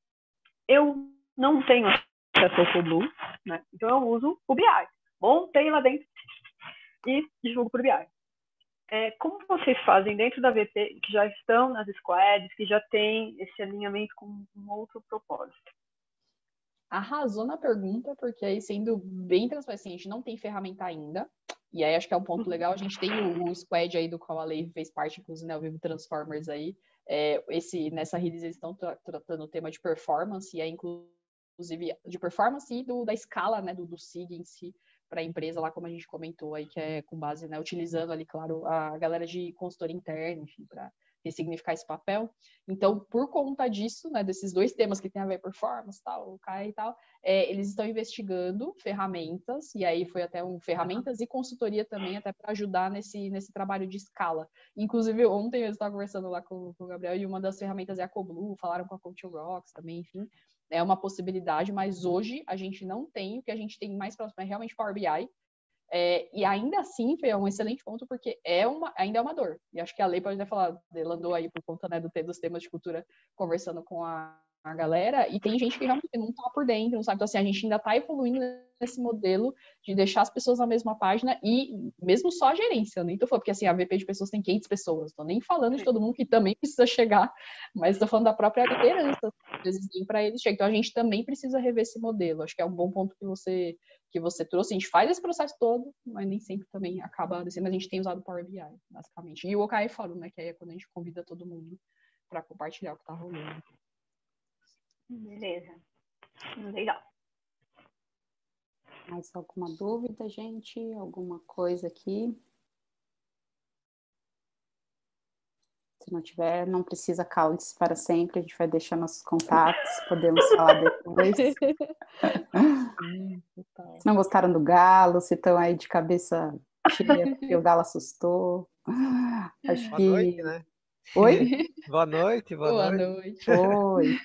eu não tenho acesso ao Coblue, né? Então eu uso o BI. Montei lá dentro e divulgo para o BI. Como vocês fazem dentro da VP, que já estão nas squads, que já tem esse alinhamento com um outro propósito? Arrasou na pergunta, porque aí, sendo bem transparente, assim, a gente não tem ferramenta ainda, e aí acho que é um ponto legal, a gente tem o squad aí do qual a Lei fez parte, inclusive, né, o Vivo Transformers aí, nessa release eles estão tratando o tema de performance, e aí, inclusive, de performance e da escala, né, do SIG em si, para a empresa lá, como a gente comentou aí, que é com base, né, utilizando ali, claro, a galera de consultoria interna, enfim, para ressignificar esse papel. Então, por conta disso, né, desses 2 temas que tem a ver performance, tal, o CAE e tal, eles estão investigando ferramentas, e aí foi até ferramentas e consultoria também, até para ajudar nesse trabalho de escala. Inclusive, ontem eu estava conversando lá com o Gabriel, e uma das ferramentas é a Coblue, falaram com a Coach Rocks também, enfim, é uma possibilidade, mas hoje a gente não tem, o que a gente tem mais próximo é realmente Power BI, e ainda assim, é um excelente ponto, porque ainda é uma dor. E acho que a Lei pode até falar, ela andou aí por conta, né, dos temas de cultura, conversando com a galera, e tem gente que realmente não está por dentro, não sabe? Então, assim, a gente ainda está evoluindo nesse modelo de deixar as pessoas na mesma página, e mesmo só a gerência, eu nem tô falando, porque assim, a VP de pessoas tem 500 pessoas, estou nem falando de todo mundo que também precisa chegar, mas estou falando da própria liderança, às vezes nem para eles chegar. Então, a gente também precisa rever esse modelo. Acho que é um bom ponto que você trouxe. A gente faz esse processo todo, mas nem sempre também acaba descendo, mas a gente tem usado o Power BI, basicamente. E o OKR Fórum, né, que aí é quando a gente convida todo mundo para compartilhar o que está rolando. Beleza. Legal. Mais alguma dúvida, gente? Alguma coisa aqui? Se não tiver, não precisa cálice para sempre, a gente vai deixar nossos contatos, podemos falar depois. Se não gostaram do galo, se estão aí de cabeça cheia porque o galo assustou. Acho Boa que... noite, né? Oi? Boa noite, boa Boa noite. noite. Oi.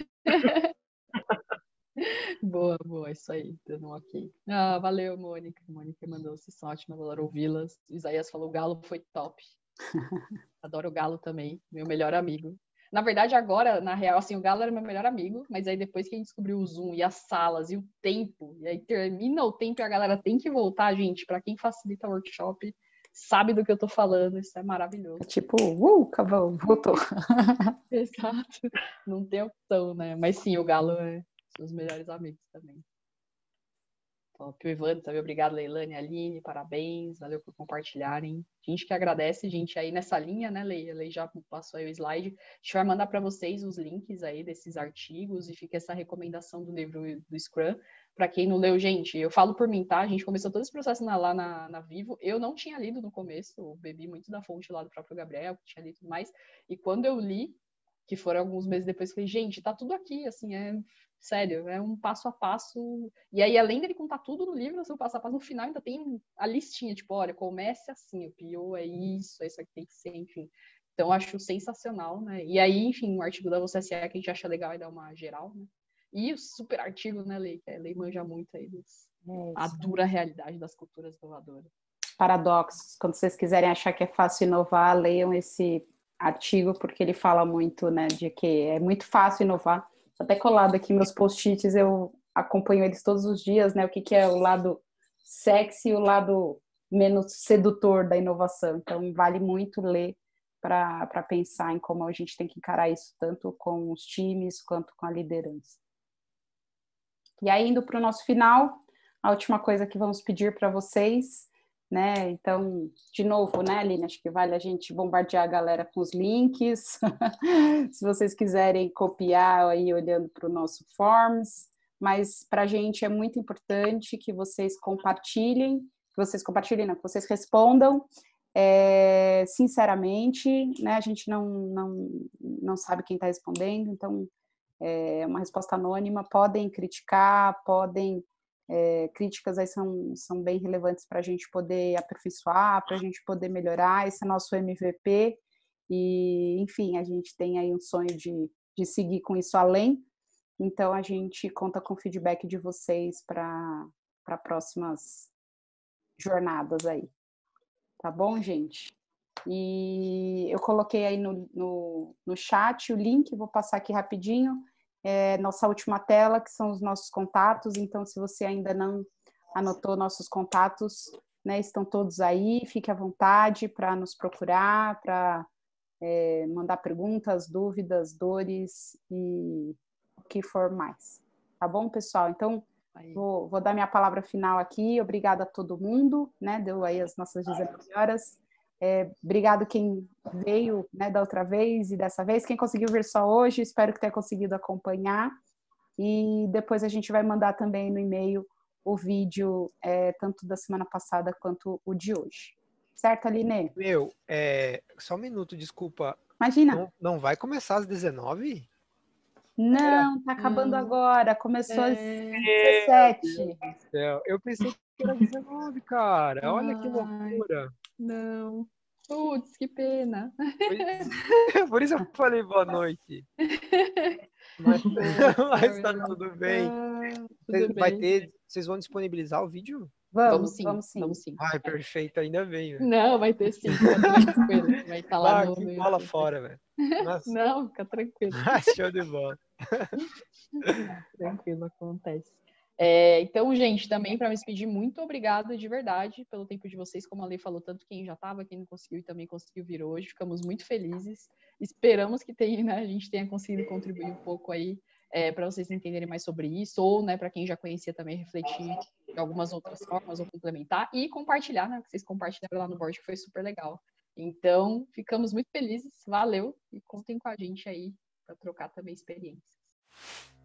Boa, isso aí, dando um ok. Ah, valeu, Mônica. Mônica mandou, vocês são ótimas, adoro ouvi-las. Isaías falou, o Galo foi top. Adoro o Galo também, meu melhor amigo. Na verdade, agora, na real, assim, o Galo era meu melhor amigo, mas aí depois que a gente descobriu o Zoom e as salas e o tempo, e aí termina o tempo e a galera tem que voltar, gente, para quem facilita o workshop, sabe do que eu tô falando, isso é maravilhoso. Tipo, cavalo, voltou. Exato, não tem opção, né? Mas sim, o Galo é dos melhores amigos também. Top, o Ivan também, obrigado, Leilane, Aline, parabéns, valeu por compartilharem. Gente que agradece, gente aí nessa linha, né, Lei? A Lei já passou aí o slide. A gente vai mandar para vocês os links aí desses artigos e fica essa recomendação do livro do Scrum. Para quem não leu, gente, eu falo por mim, tá? A gente começou todo esse processo lá na Vivo. Eu não tinha lido no começo, eu bebi muito da fonte lá do próprio Gabriel, que tinha lido tudo mais. E quando eu li, que foram alguns meses depois, eu falei, gente, tá tudo aqui, assim, sério, é um passo a passo. E aí, além dele contar tudo no livro, assim, o passo a passo, no final ainda tem a listinha, tipo, olha, comece assim, o PO é isso aqui tem que ser, enfim. Então, acho sensacional, né? E aí, enfim, o artigo da VCSE que a gente acha legal e dá uma geral, né? E o super artigo, né, Lei? Que a Lei manja muito aí a dura realidade das culturas inovadoras. Paradoxos. Quando vocês quiserem achar que é fácil inovar, leiam esse artigo, porque ele fala muito, né, de que é muito fácil inovar. Até colado aqui meus post-its, eu acompanho eles todos os dias, né? O que é o lado sexy e o lado menos sedutor da inovação. Então, vale muito ler para pensar em como a gente tem que encarar isso, tanto com os times quanto com a liderança. E aí, indo para o nosso final, a última coisa que vamos pedir para vocês, né? Então, de novo, né, Aline? Acho que vale a gente bombardear a galera com os links. Se vocês quiserem copiar aí olhando para o nosso Forms, mas para a gente é muito importante que vocês compartilhem, não, que vocês respondam sinceramente, né? A gente não sabe quem está respondendo, então é uma resposta anônima. Podem criticar, críticas aí são bem relevantes para a gente poder aperfeiçoar, para a gente poder melhorar. Esse é nosso MVP e, enfim, a gente tem aí um sonho de seguir com isso além. Então, a gente conta com o feedback de vocês para próximas jornadas aí. Tá bom, gente? E eu coloquei aí no chat o link, vou passar aqui rapidinho. Nossa última tela, que são os nossos contatos. Então, se você ainda não anotou nossos contatos, né, estão todos aí. Fique à vontade para nos procurar, para mandar perguntas, dúvidas, dores e o que for mais. Tá bom, pessoal? Então, vou dar minha palavra final aqui. Obrigada a todo mundo, né? Deu aí as nossas 19 horas. Obrigado quem veio, né, da outra vez e dessa vez. Quem conseguiu ver só hoje, espero que tenha conseguido acompanhar. E depois a gente vai mandar também no e-mail o vídeo, tanto da semana passada quanto o de hoje. Certo, Aline? Só um minuto, desculpa. Imagina. Não vai começar às 19? Não, tá acabando agora. Começou às 17. Eu pensei que era 19, cara. Olha que loucura. Não. Putz, que pena. Por isso eu falei boa noite. Mas tá tudo bem. Vocês vão disponibilizar o vídeo? Vamos sim. Ai, perfeito, ainda bem, velho. Não, vai ter sim, fica tranquilo. Vai estar lá no que bola fora, velho. Não, fica tranquilo. Show de bola. Tranquilo, acontece. Então, gente, também para me despedir, muito obrigada de verdade pelo tempo de vocês, como a Lei falou, tanto quem já estava, quem não conseguiu e também conseguiu vir hoje. Ficamos muito felizes. Esperamos que a gente tenha conseguido contribuir um pouco aí para vocês entenderem mais sobre isso, ou para quem já conhecia também refletir de algumas outras formas ou complementar e compartilhar, né? Que vocês compartilharam lá no board, que foi super legal. Então, ficamos muito felizes, valeu e contem com a gente aí para trocar também experiências.